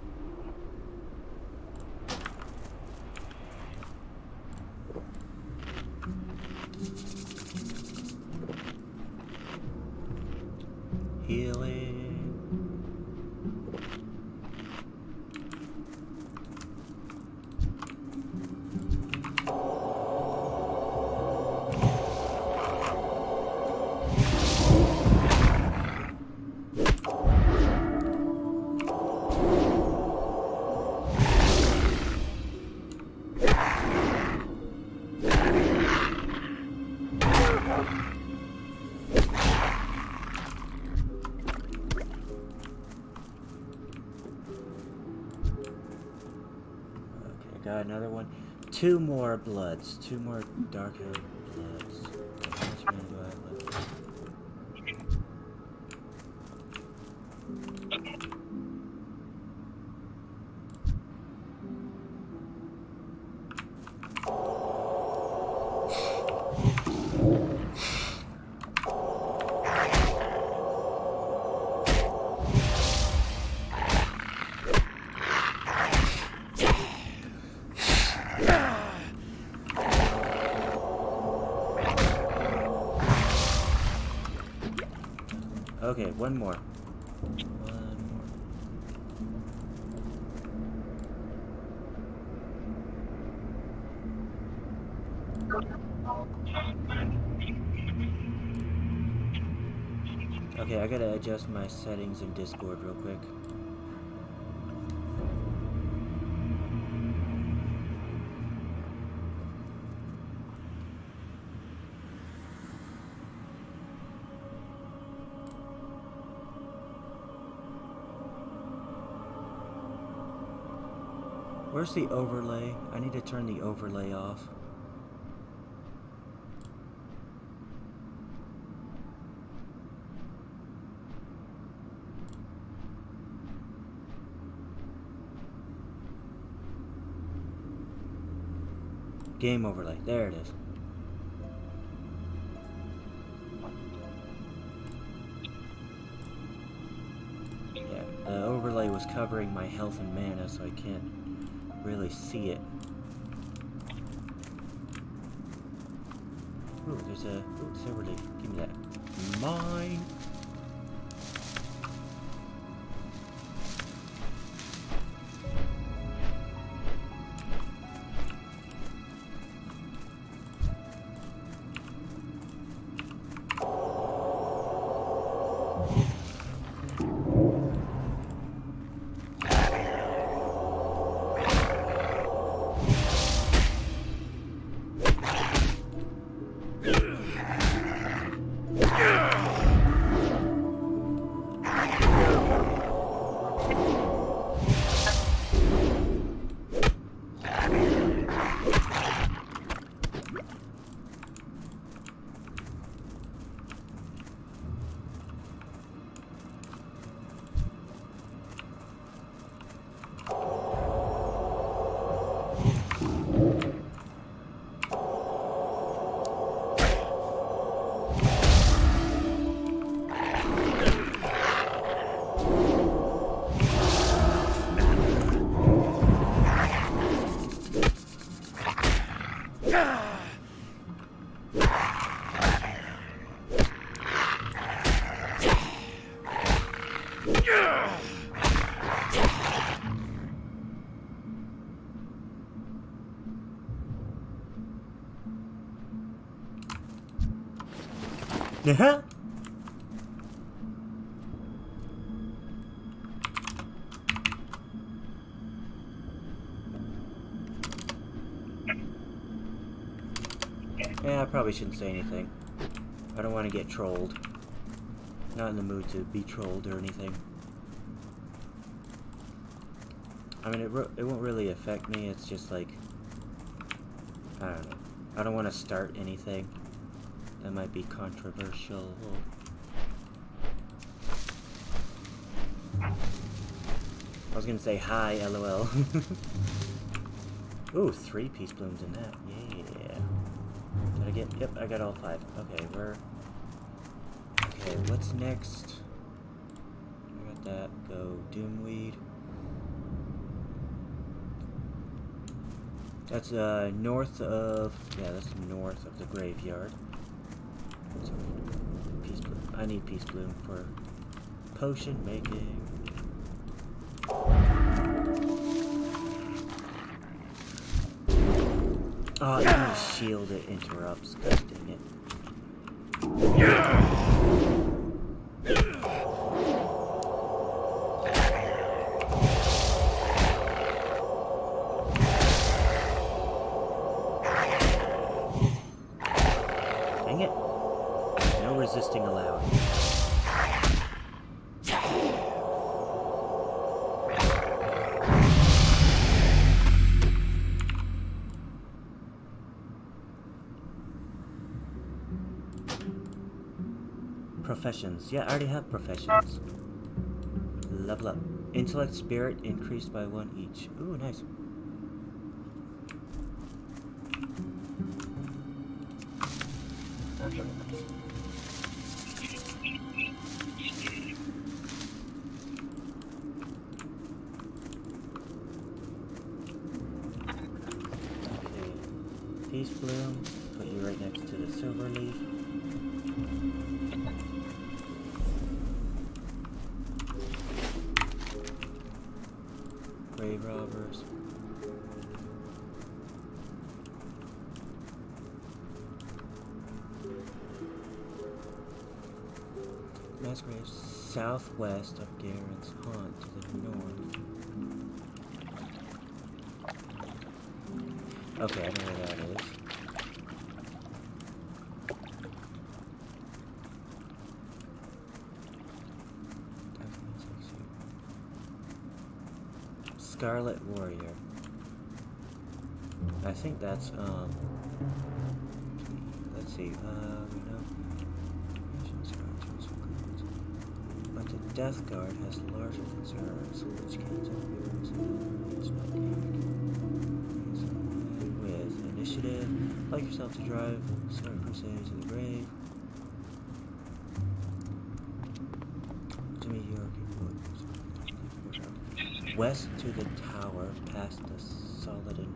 Healing. Got another one. Two more bloods. Two more dark haired bloods. How much money do I have left? Okay, one more. One more. Okay, I gotta adjust my settings in Discord real quick. Where's the overlay? I need to turn the overlay off. Game overlay. There it is. Yeah, the overlay was covering my health and mana, so I can't really see it. Ooh, there's a ooh, silver leaf. Give me that. Mine. Yeah. Yeah, I probably shouldn't say anything. I don't want to get trolled. Not in the mood to be trolled or anything. I mean, it, it won't really affect me. It's just like, I don't know. I don't want to start anything that might be controversial. I was gonna say hi, lol. Ooh, three peace blooms in that. Yeah. Did I get? Yep, I got all five. Okay, we're. Okay, what's next? I got that. Go Doomweed. That's uh north of. Yeah, that's north of the graveyard. So, peace bloom. I need peace bloom for potion making. Oh, you shield it interrupts. God dang it. Dang it. No resisting allowed. Professions. Yeah, I already have professions. Level up. Intellect, spirit increased by one each. Ooh, nice. Okay. Peace bloom. Put you right next to the silver leaf. Grave robbers. Mass graves southwest of Garen's haunt to the north. Okay, I know where that is. Scarlet Warrior. I think that's, um, let's see, uh, we know, but the Death Guard has larger concerns, which can with initiative, like yourself to drive, start crusades to the grave. To me, York, west to the tower, past the Solidin,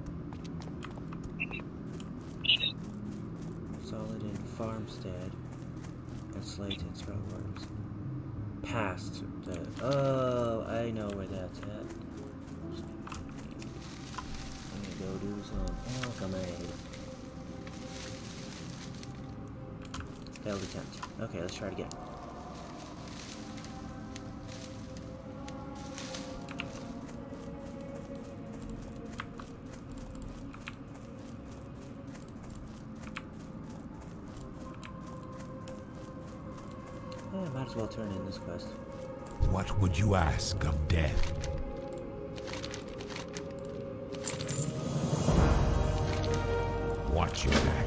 Solidin farmstead, and Slayton Scrubworms. Past the. Oh, I know where that's at. I'm gonna go do some alchemy. Failed attempt. Okay, let's try it again. Yeah, might as well turn in this quest. What would you ask of death? Watch your back.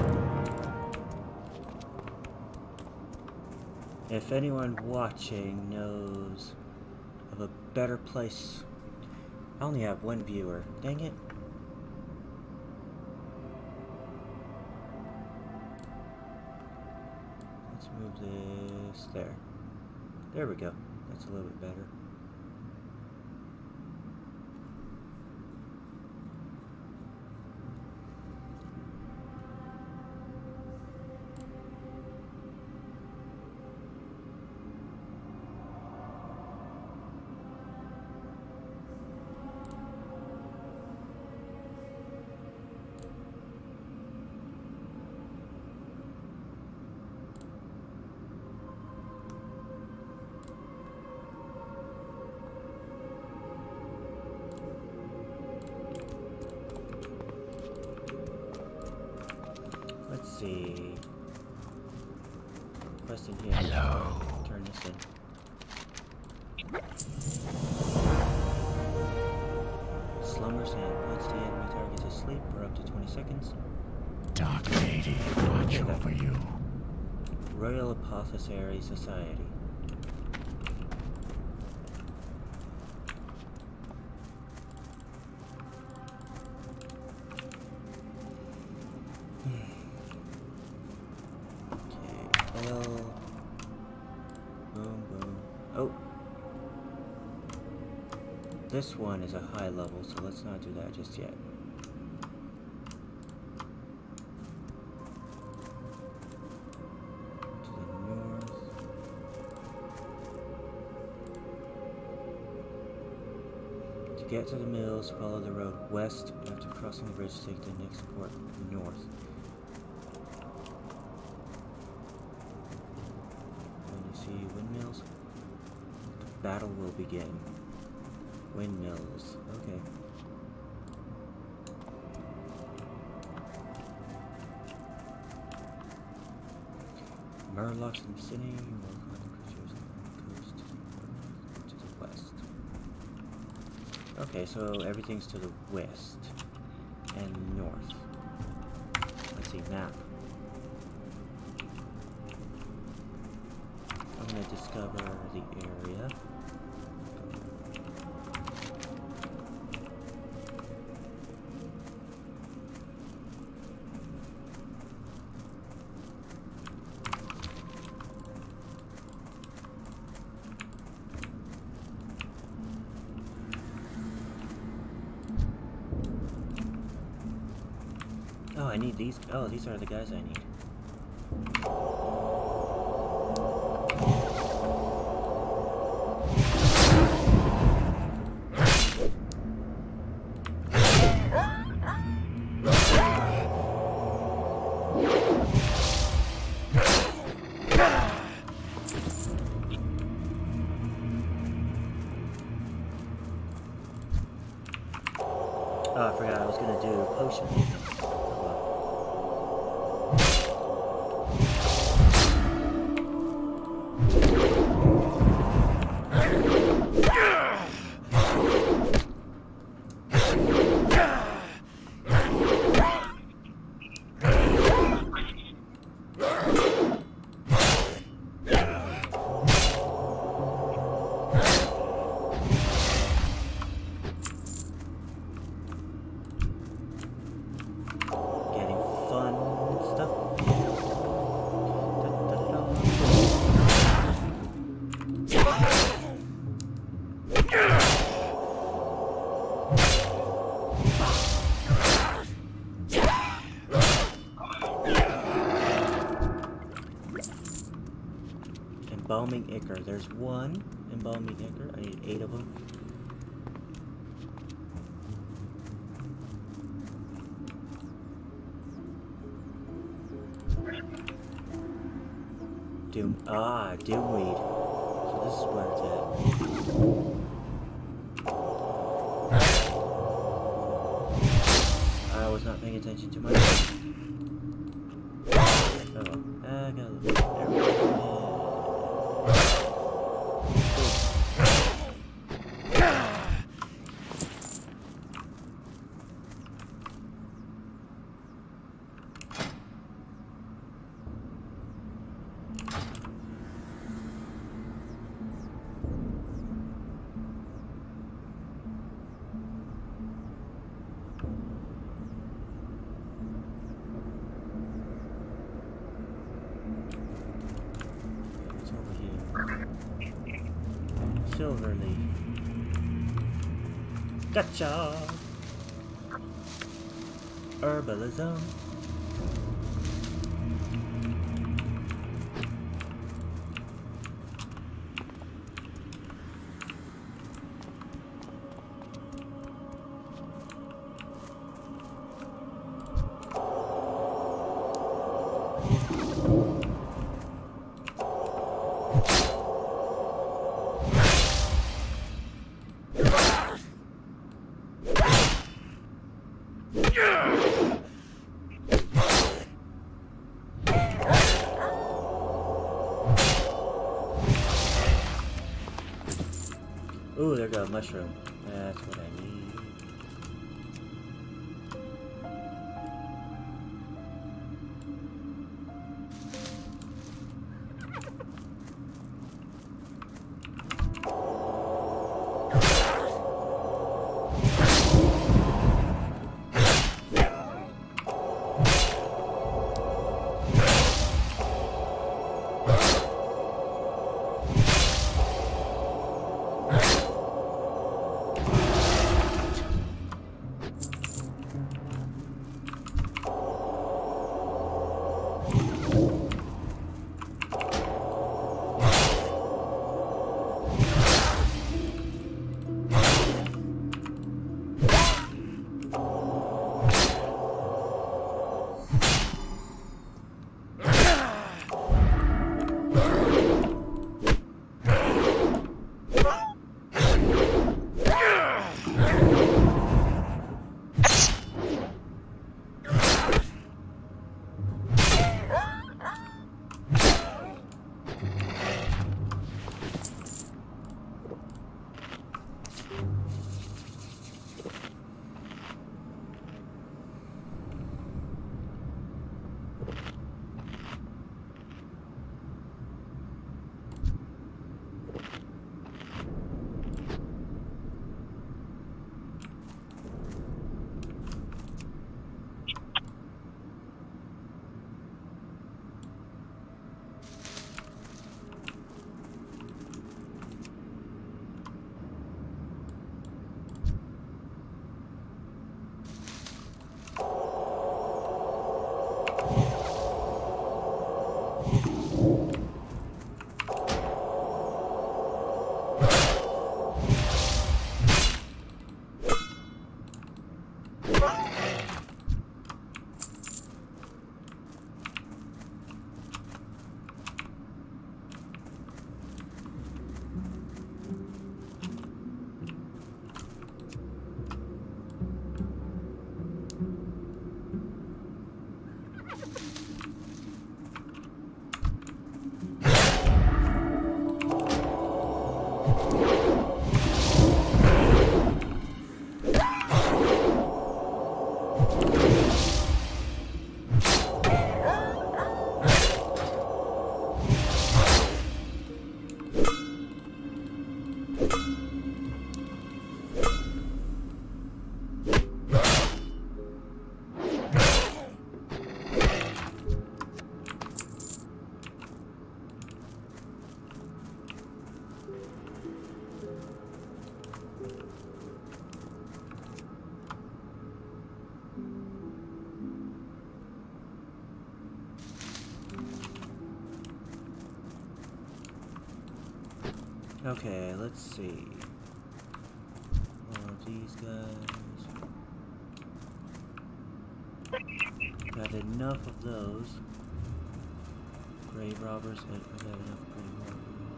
If anyone watching knows of a better place... I only have one viewer. Dang it. Let's move this there. There we go. That's a little bit better. see. Quest in here. Hello. Turn this in. Slumber sand. Puts the enemy target to sleep for up to twenty seconds. Dark Lady, watch over you. Royal Apothecary Society. Okay, L. Boom, boom. Oh! This one is a high level, so let's not do that just yet. To get to the mills, follow the road west. After crossing the bridge, take the next port north. When you see windmills, the battle will begin. Windmills. Okay. Murlocs in the city, will find the creatures on the coast to the west. Okay, so everything's to the west and north. Let's see, map. I'm gonna discover the area. Oh, I need these. Oh, these are the guys I need. Oh, I forgot I was gonna do potion. Embalming Ichor. There's one Embalming Ichor. I need eight of them. Doom. Ah, Doomweed. So this is where it's at. I was not paying attention to my. Oh, I got a little. There we go. Silver leaf. Gotcha! Herbalism. go, mushroom. That's what I need. Okay, let's see. All of these guys. Got enough of those. Grave robbers. I got enough grave robbers.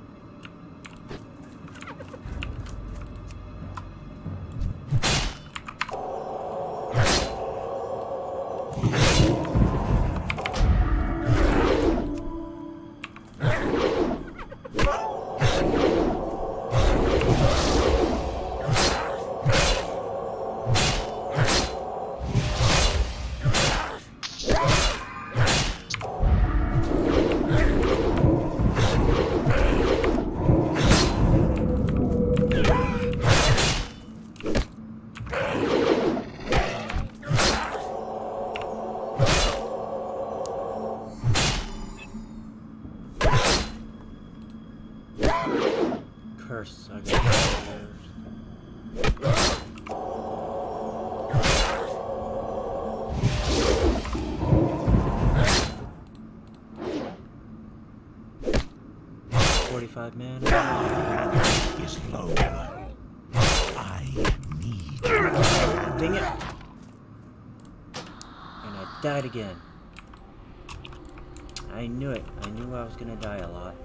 Curse, I got forty-five man. Is low. I need. Dang it! And I died again. I knew it. I knew I was gonna die a lot.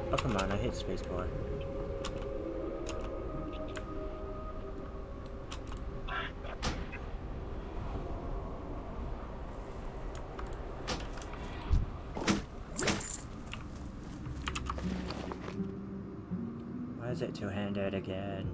Oh, come on, I hit spacebar. Why is it two-handed again?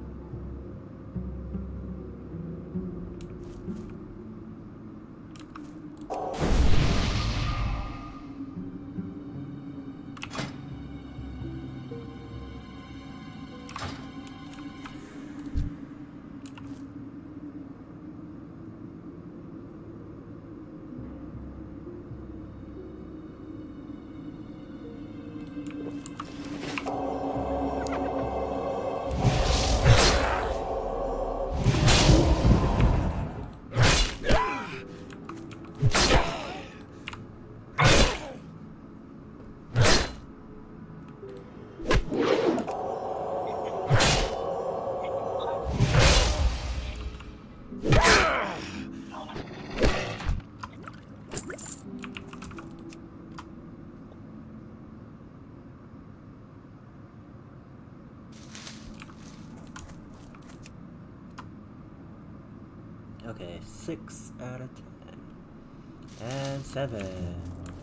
Okay, six out of ten. And seven.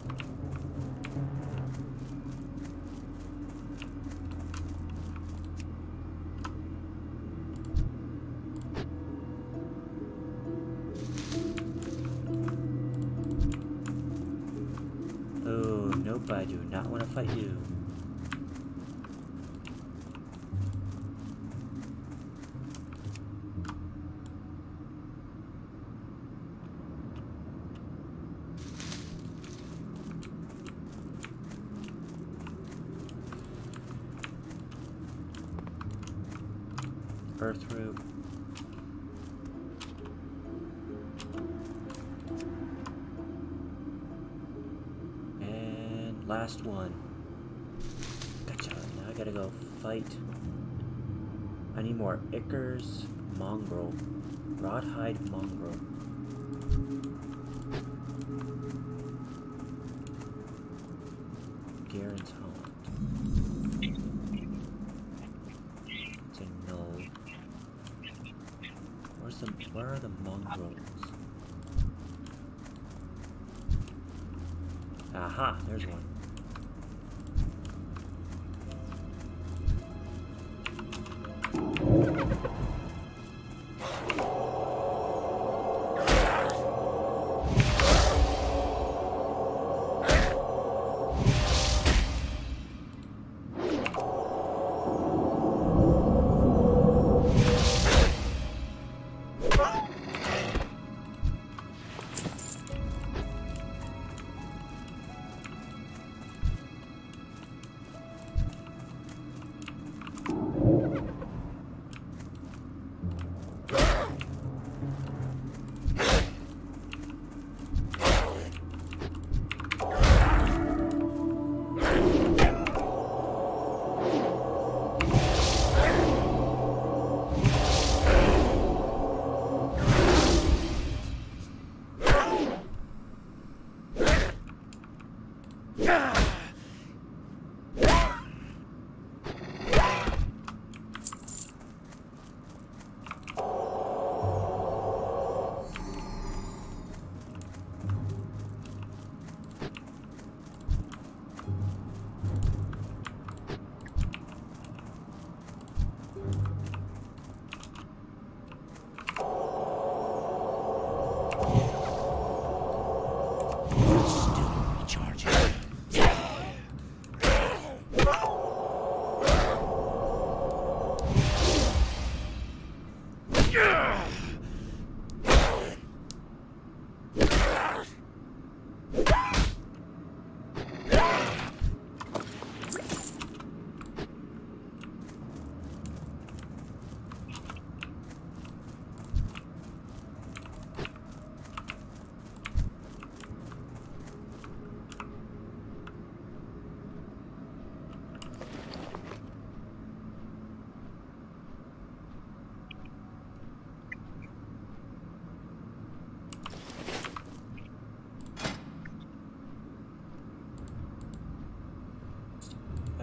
Oh, nope, I do not want to fight you. Earth root. And last one. Gotcha. Now I gotta go fight. I need more Ichor's mongrel. Rawhide mongrel. Garen's Holland. It's a no. Where's the, where are the mongrels? Aha, there's one.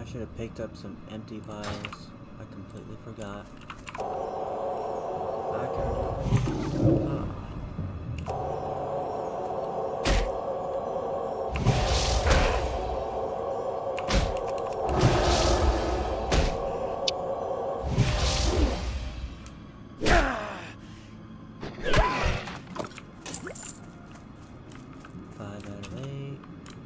should have picked up some empty vials. I completely forgot. I can... Ah. Five out of eight.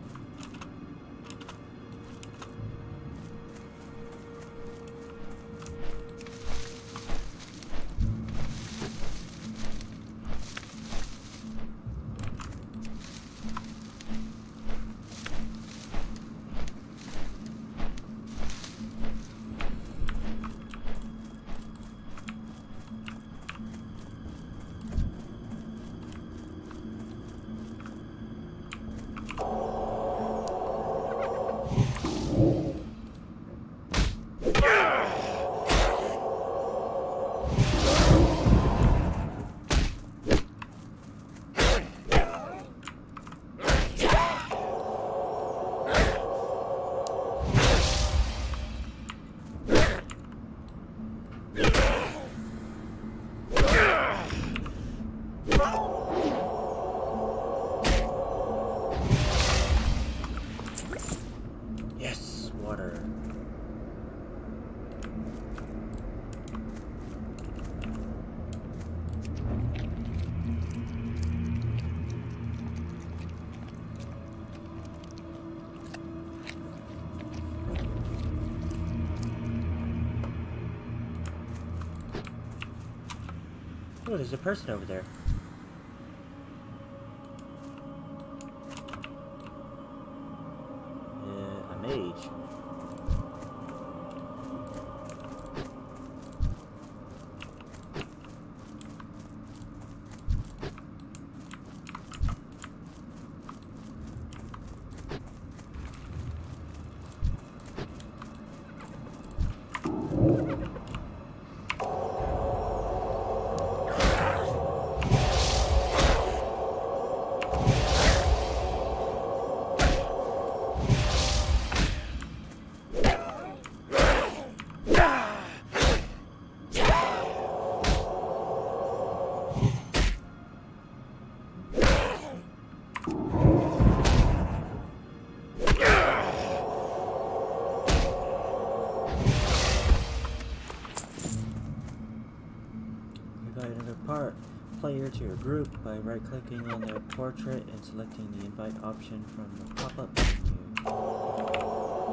Yes, water. Oh, there's a person over there. Uh, a mage. Invite another part player to your group by right-clicking on their portrait and selecting the invite option from the pop-up menu.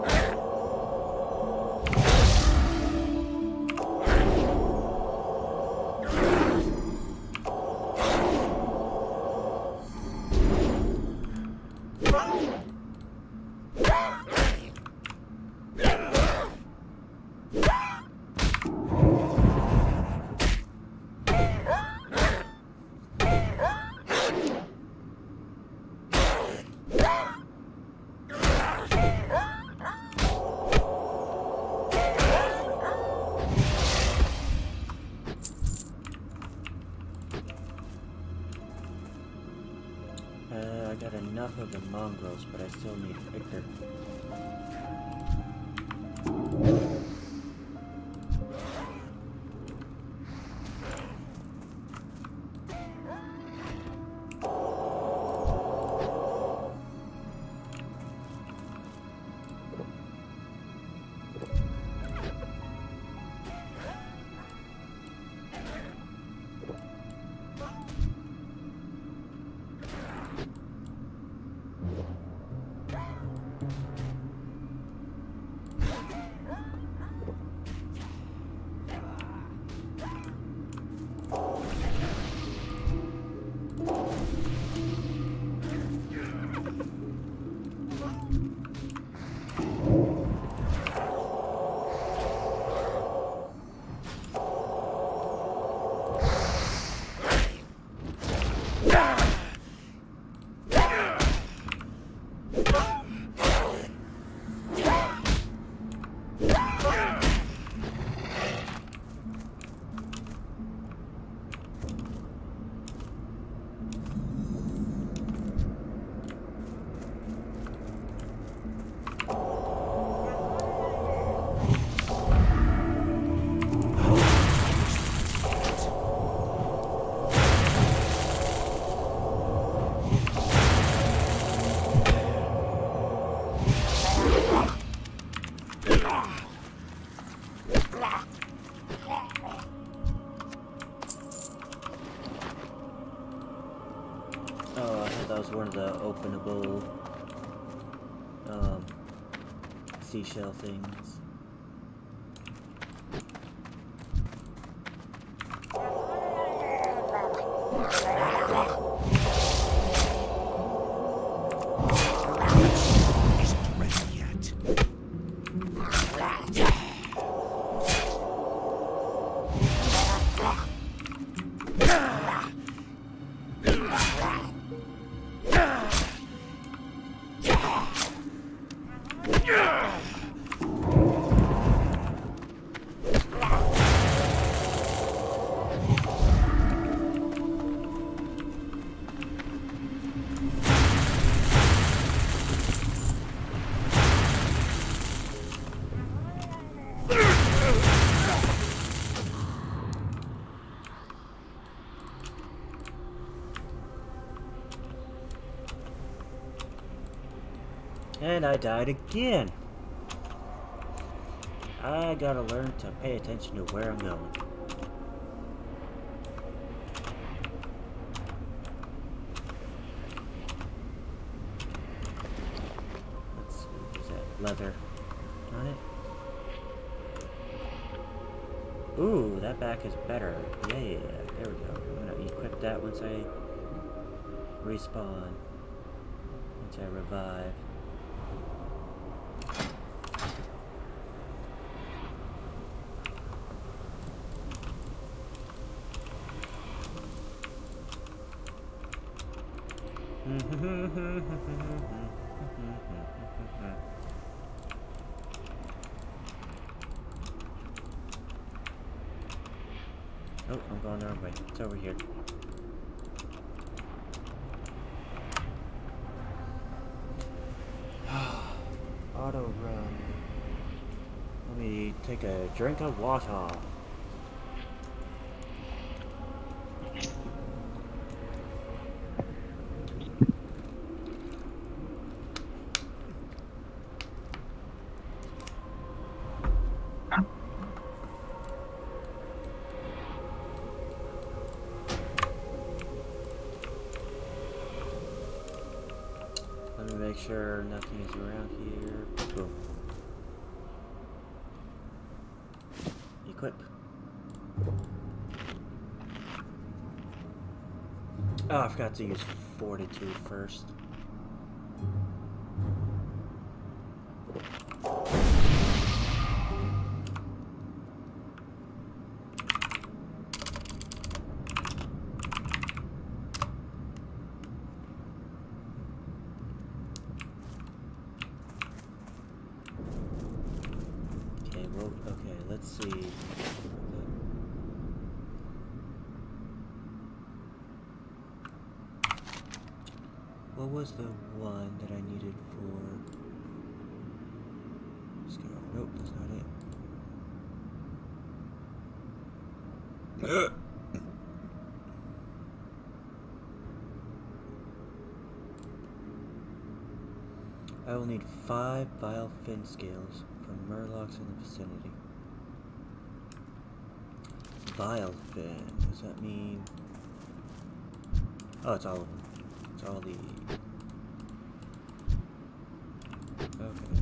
Uh, I got enough of the mongrels, but I still need Victor. one of the openable um, seashell things. Isn't ready yet. And I died again. I gotta learn to pay attention to where I'm going. Let's see, is that leather on it? Ooh, that back is better. Yeah, yeah, yeah. There we go. I'm gonna equip that once I respawn. Once I revive. Oh, I'm going the wrong way. It's over here. Auto run. Let me take a drink of water. Let me make sure nothing is around here. Boom. Equip. Oh, I forgot to use fortitude first. Okay, let's see. What was the one that I needed for Scar? Nope, that's not it. I will need five vile fin scales from murlocs in the vicinity. Vile fin, does that mean... Oh, it's all of them. It's all the... Okay.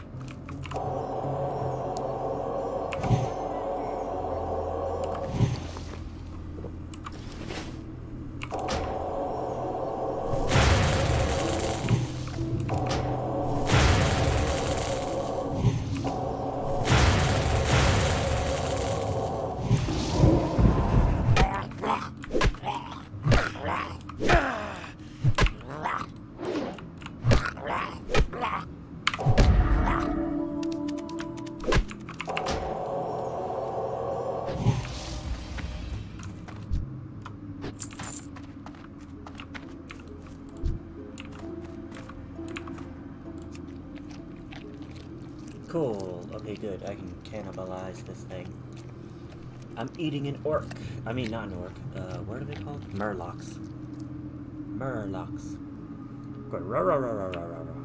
Cool. Okay, good. I can cannibalize this thing. I'm eating an orc. I mean, not an orc. Uh, what are they called? Murlocs. Murlocs. Good. Rah, rah, rah, rah, rah, rah, rah.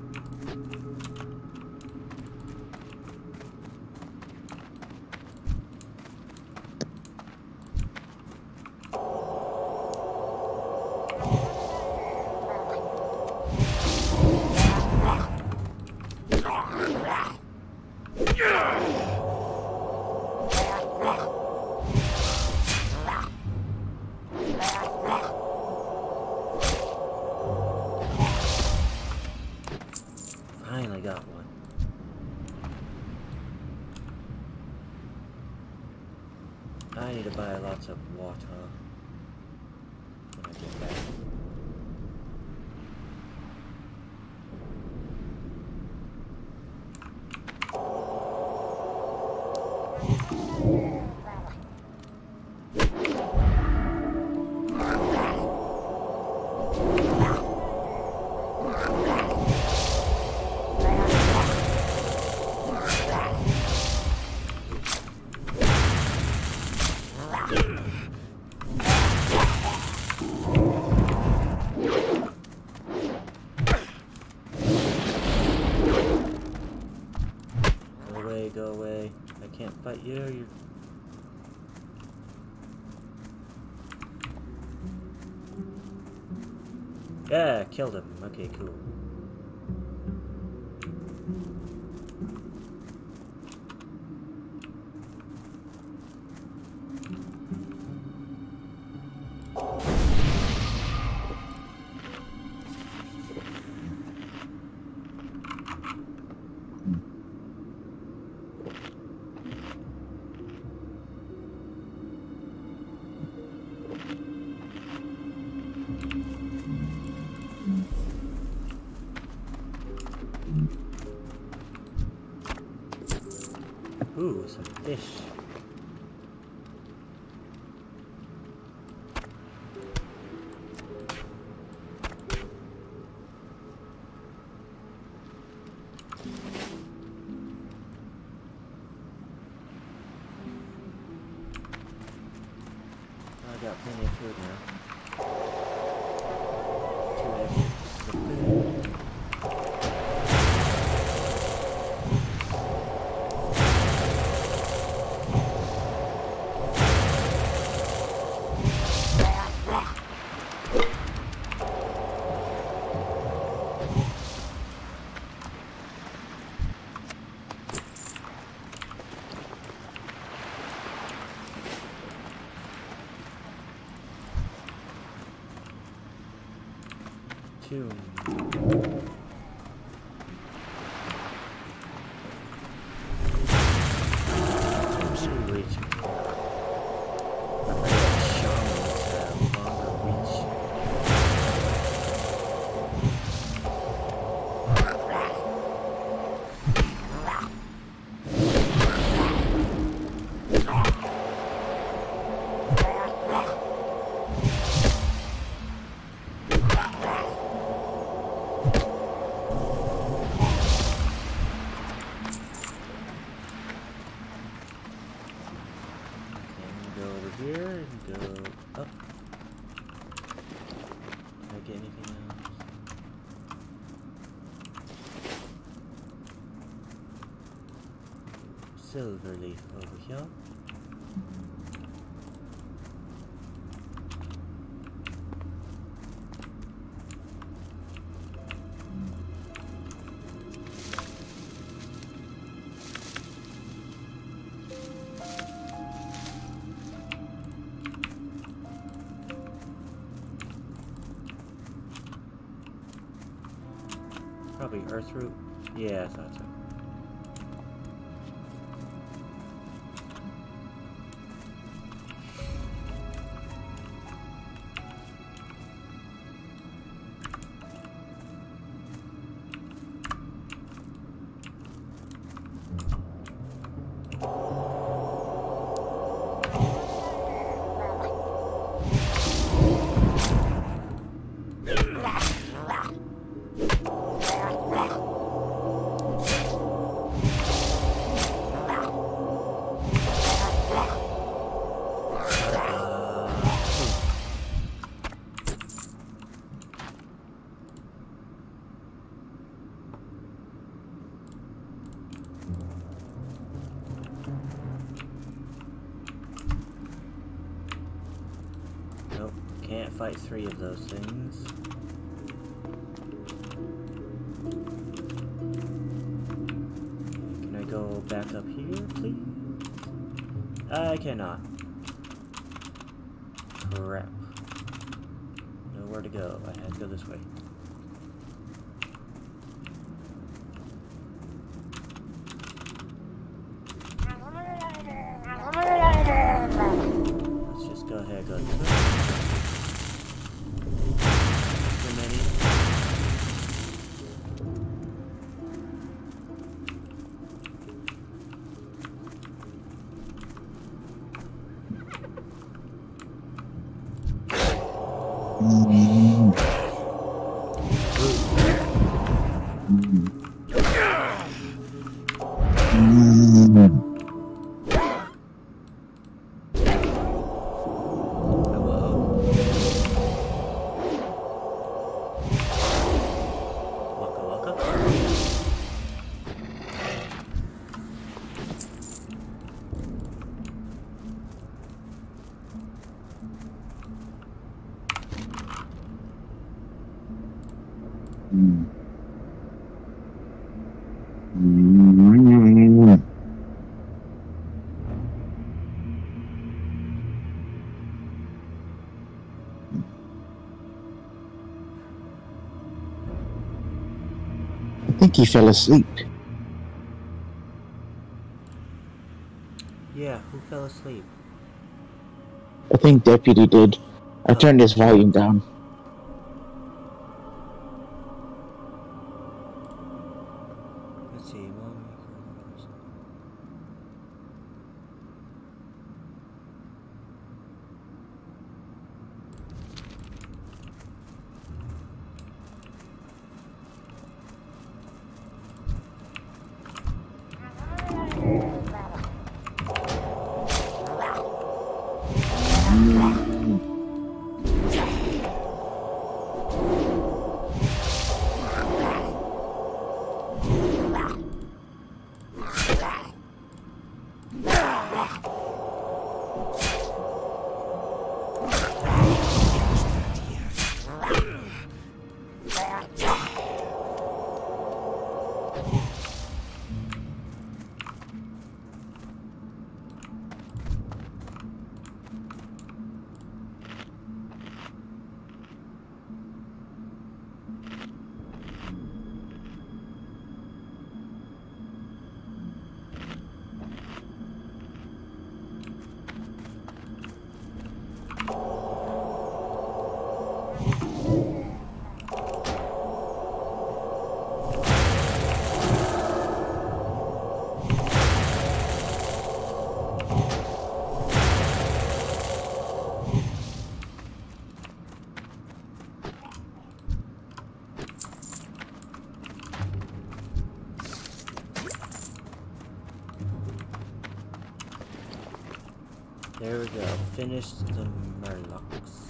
Finally got one. I need to buy lots of water when I get back. Go away. I can't fight you. You're... Yeah, killed him. Okay, cool. Ooh, some fish. I got plenty of food now. Two extra pieces of food. Two. Here and go up. Can I get anything else? Silver leaf over here. Probably earth root. Yeah, I thought so. Nope, can't fight three of those things. Can I go back up here, please? I cannot. Crap. Nowhere to go. I had to go this way. Let's just go ahead and go this way. So many. I think he fell asleep. Yeah, who fell asleep? I think Deputy did. I turned his volume down. Let's see. There we go. Finished the Murlocs.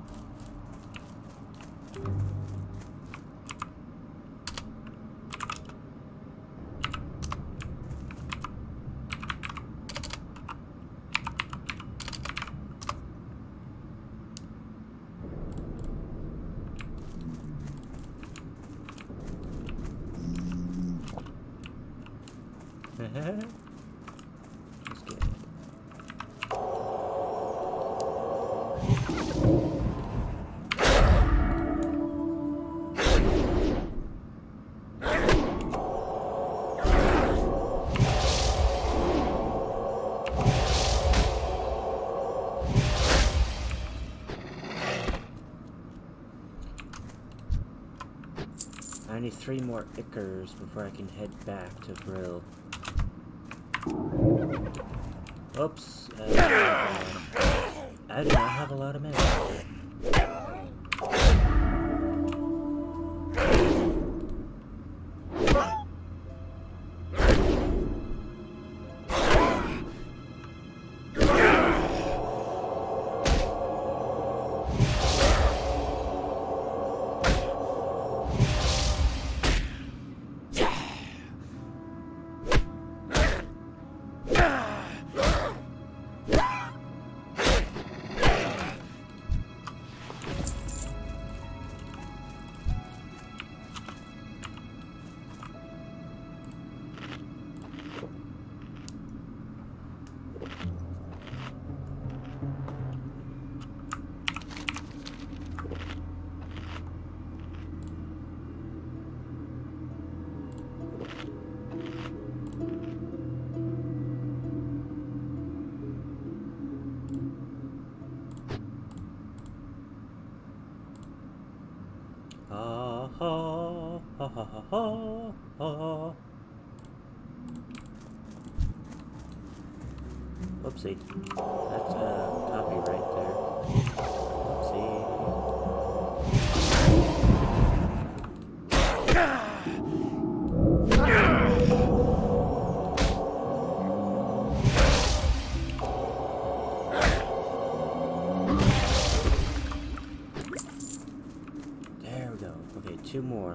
Let's get it. I need three more Ickers before I can head back to Brill. Oops. Uh, I do not have a lot of mana. Oopsie. That's a copyright there. Oopsie. There we go. Okay, two more.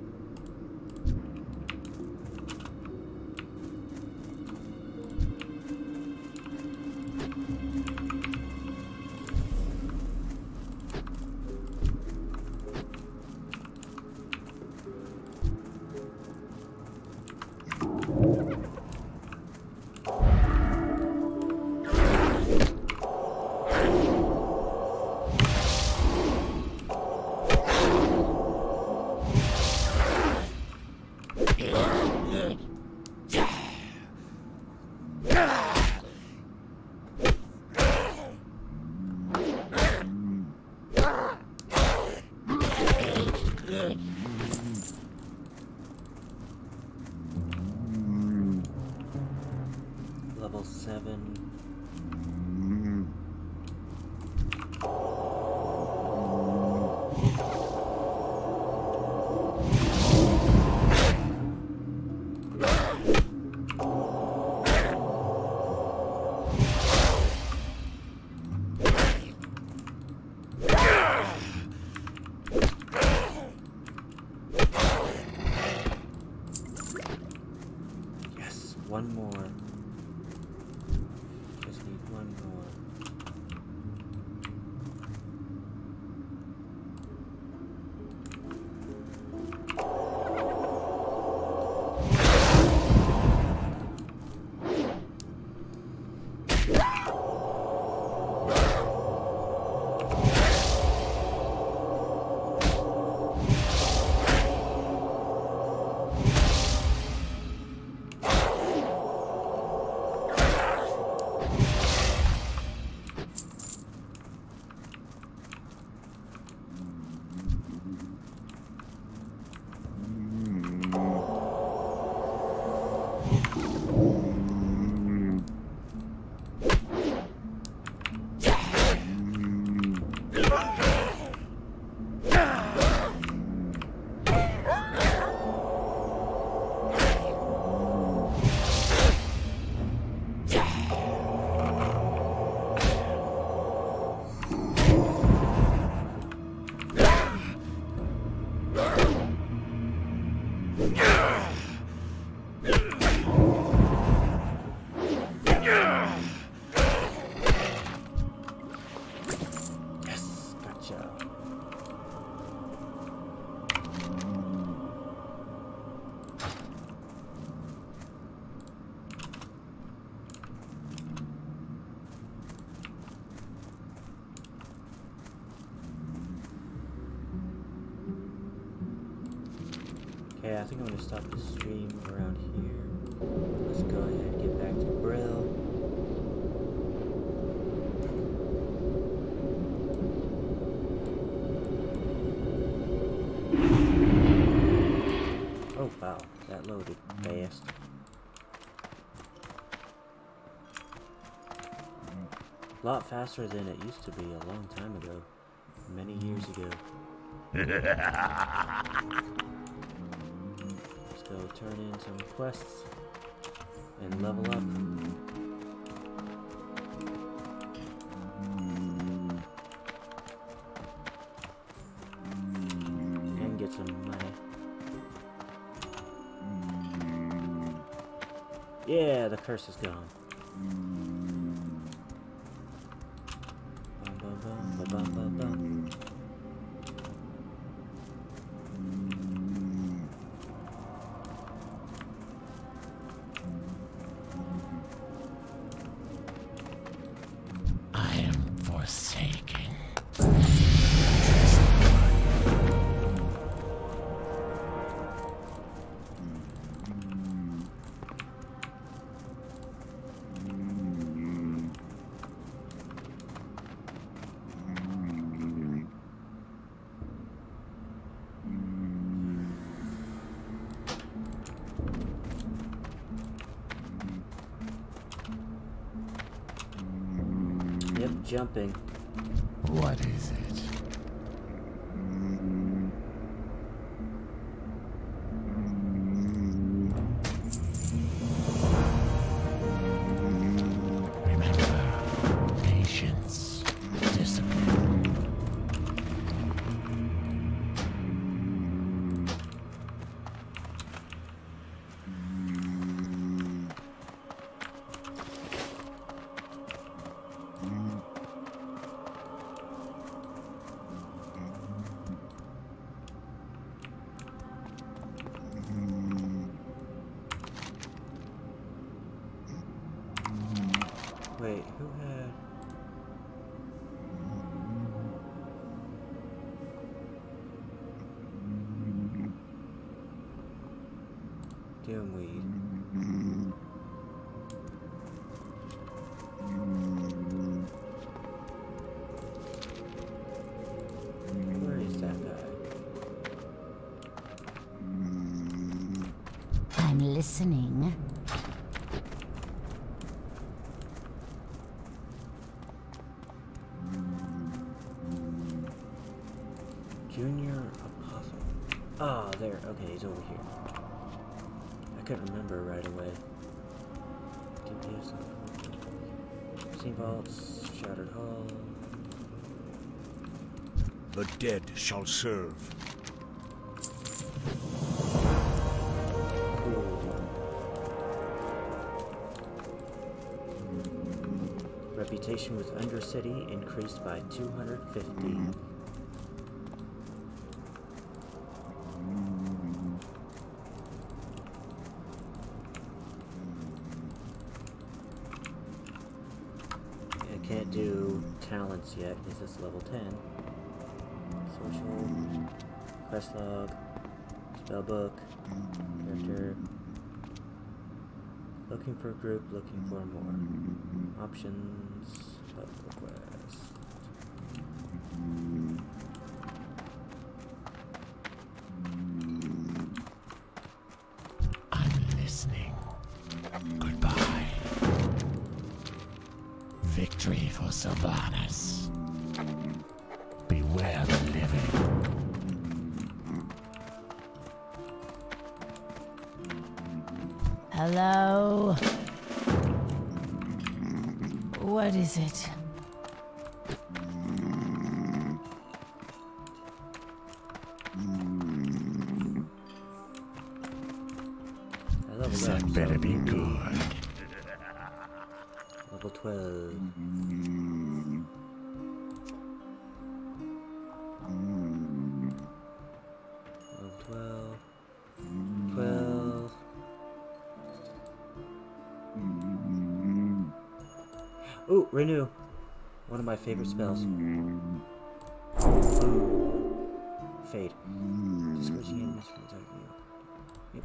Level seven. Yes, one more. Just need one more. Yes, gotcha. Okay, I think I'm gonna stop the stream around here. Let's go ahead and get back to Brill. Oh wow, that loaded fast. A lot faster than it used to be a long time ago. Many years ago. Let's go turn in some quests and level up. And get some money. Yeah, the curse is gone. Bum, bum, bum, ba, bum, bum, bum. I am forsaken. jumping. What is it? Remember, patience, discipline. Wait, who had... Doomweed. Where is that guy? I'm listening. Junior Apostle. Ah, there. Okay, he's over here. I couldn't remember right away. D P S. Steam Vaults, Shattered Hall. The dead shall serve. Cool. Reputation with Undercity increased by two hundred fifty. Can't do talents yet because it's level ten. Social, quest log, spell book, character. Looking for a group, looking for more. Options, help request. I'm listening. Goodbye. Victory for Sylvanas. Beware the living. Hello? What is it? I leveled That up, better so be good. level twelve. Level twelve. twelve. Ooh, renew. One of my favorite spells. Ooh. Fade. Discouraging enemies from attacking you.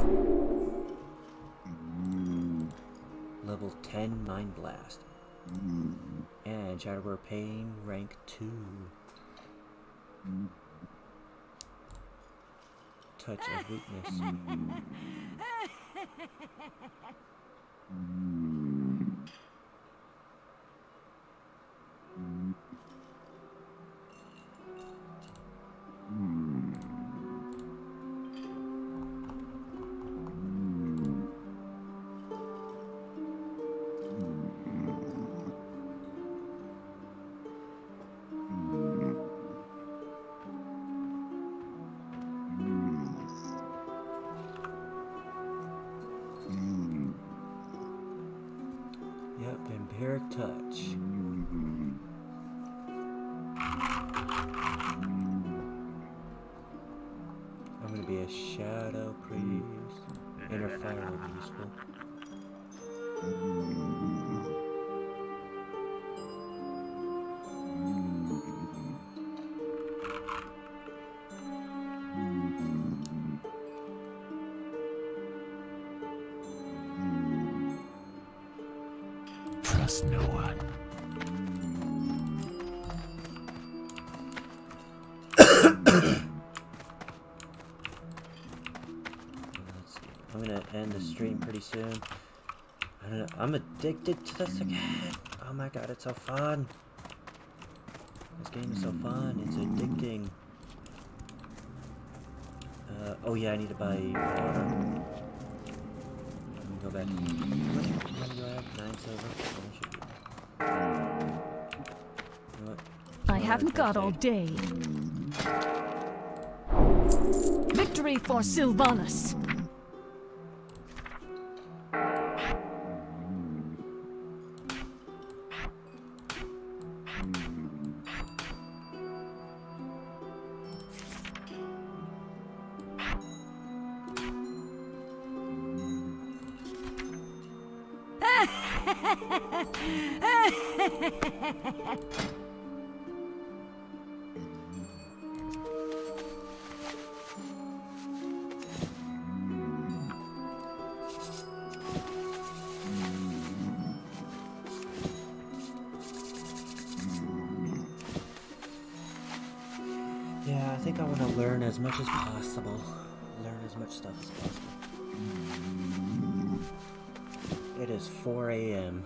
Yep. Level ten Mind Blast. And Shatterware Pain rank two. Touch of Weakness. Yep, Vampiric Touch. I'm gonna be a Shadow Priest. Inner Fire will be useful. Trust no one. Let's see. I'm gonna end the stream pretty soon. I don't know. I'm addicted to this again. Oh, Oh my god, it's so fun. This game is so fun. It's addicting. Uh, oh yeah, I need to buy water. Let me go back. How much money do I have? Nine silver. How much should be? You know what? I haven't got all day. Victory for Sylvanas! Yeah, I think I want to learn as much as possible. Learn as much stuff as possible. It is four A M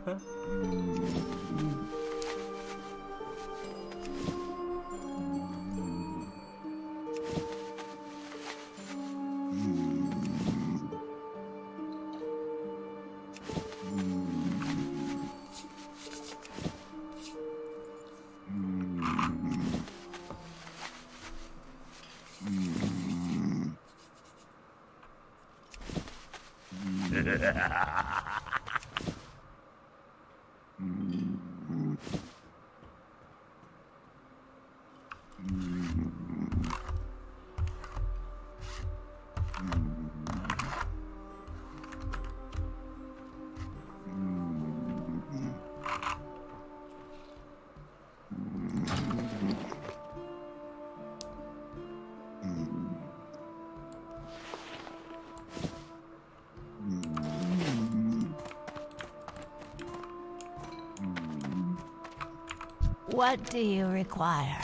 What do you require?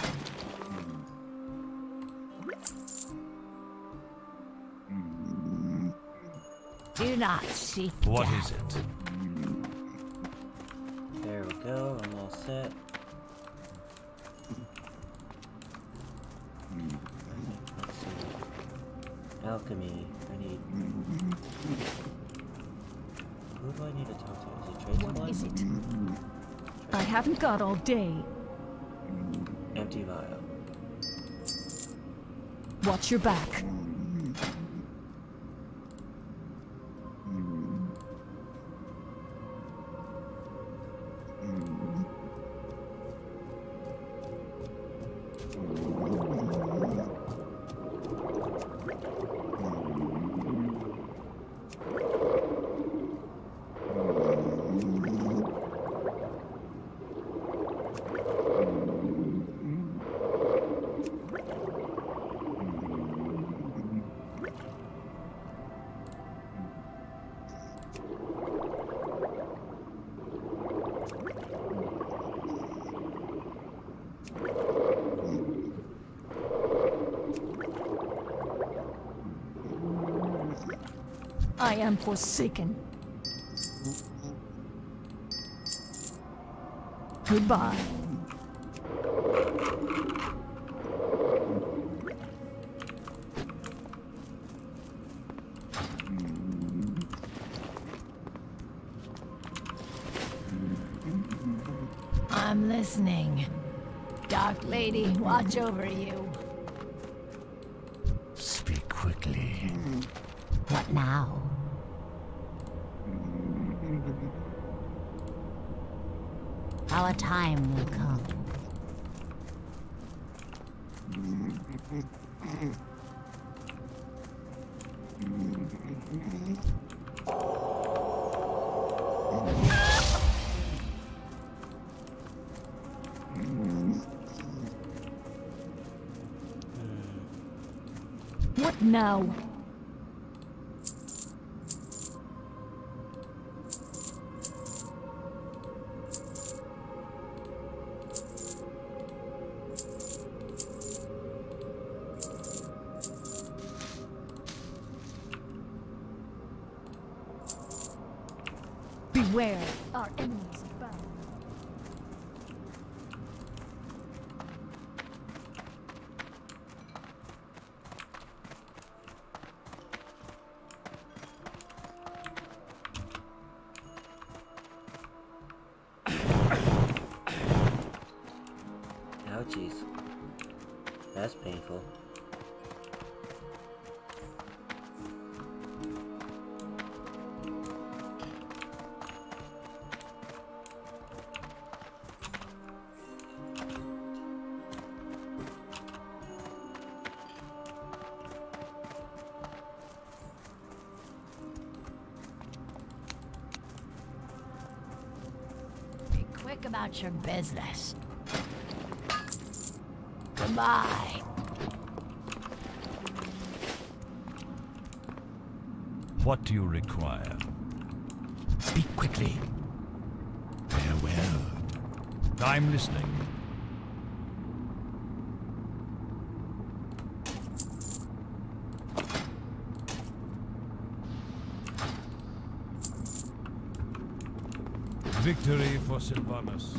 Do not seek What death. is it? There we go, I'm all set. Let's see. Alchemy, I need... Who do I need to talk to? Is it Trace What Blood? is it? I haven't got all day. Empty vial. Watch your back. I am forsaken. Goodbye. I'm listening. Dark Lady, watch over you. Speak quickly. What now? Our time will come. What now? Beware, our enemies abound. jeez. That's painful. Be quick about your business. Goodbye. What do you require? Speak quickly. Farewell. I'm listening. Victory for Sylvanus.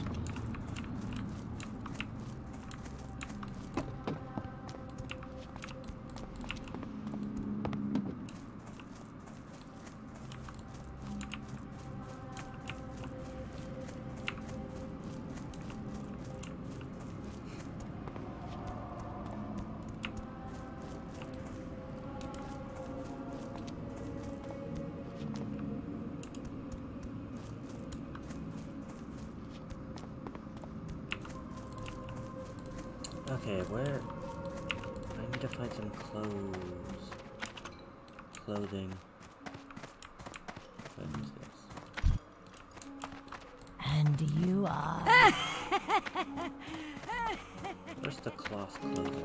Okay, where... I need to find some clothes. Clothing. What is this? And you are... Where's the cloth clother?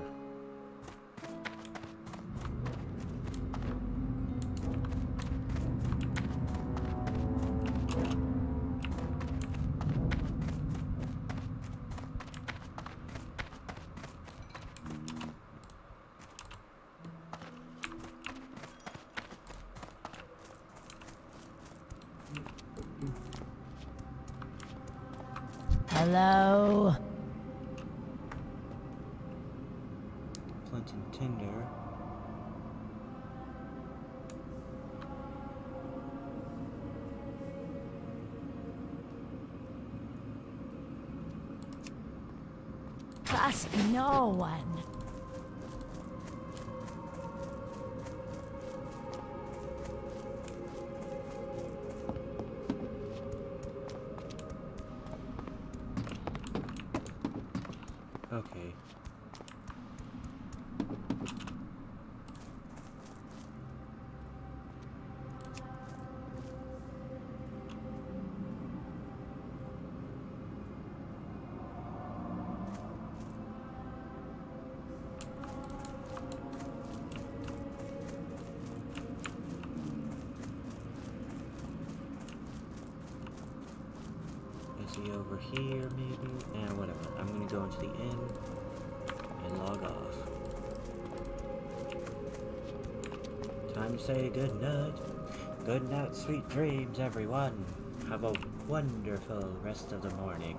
Hello? Flint and tinder. Trust no one. Okay. Is he over here, maybe? Eh, whatever. I'm gonna go into the inn and log off. Time to say good night. Good night, sweet dreams, everyone. Have a wonderful rest of the morning.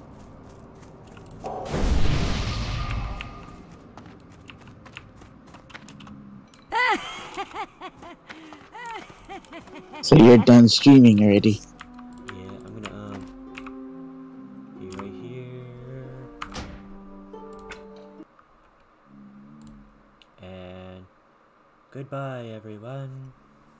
So you're done streaming already? Yeah, I'm gonna, um, be right here. And goodbye, everyone.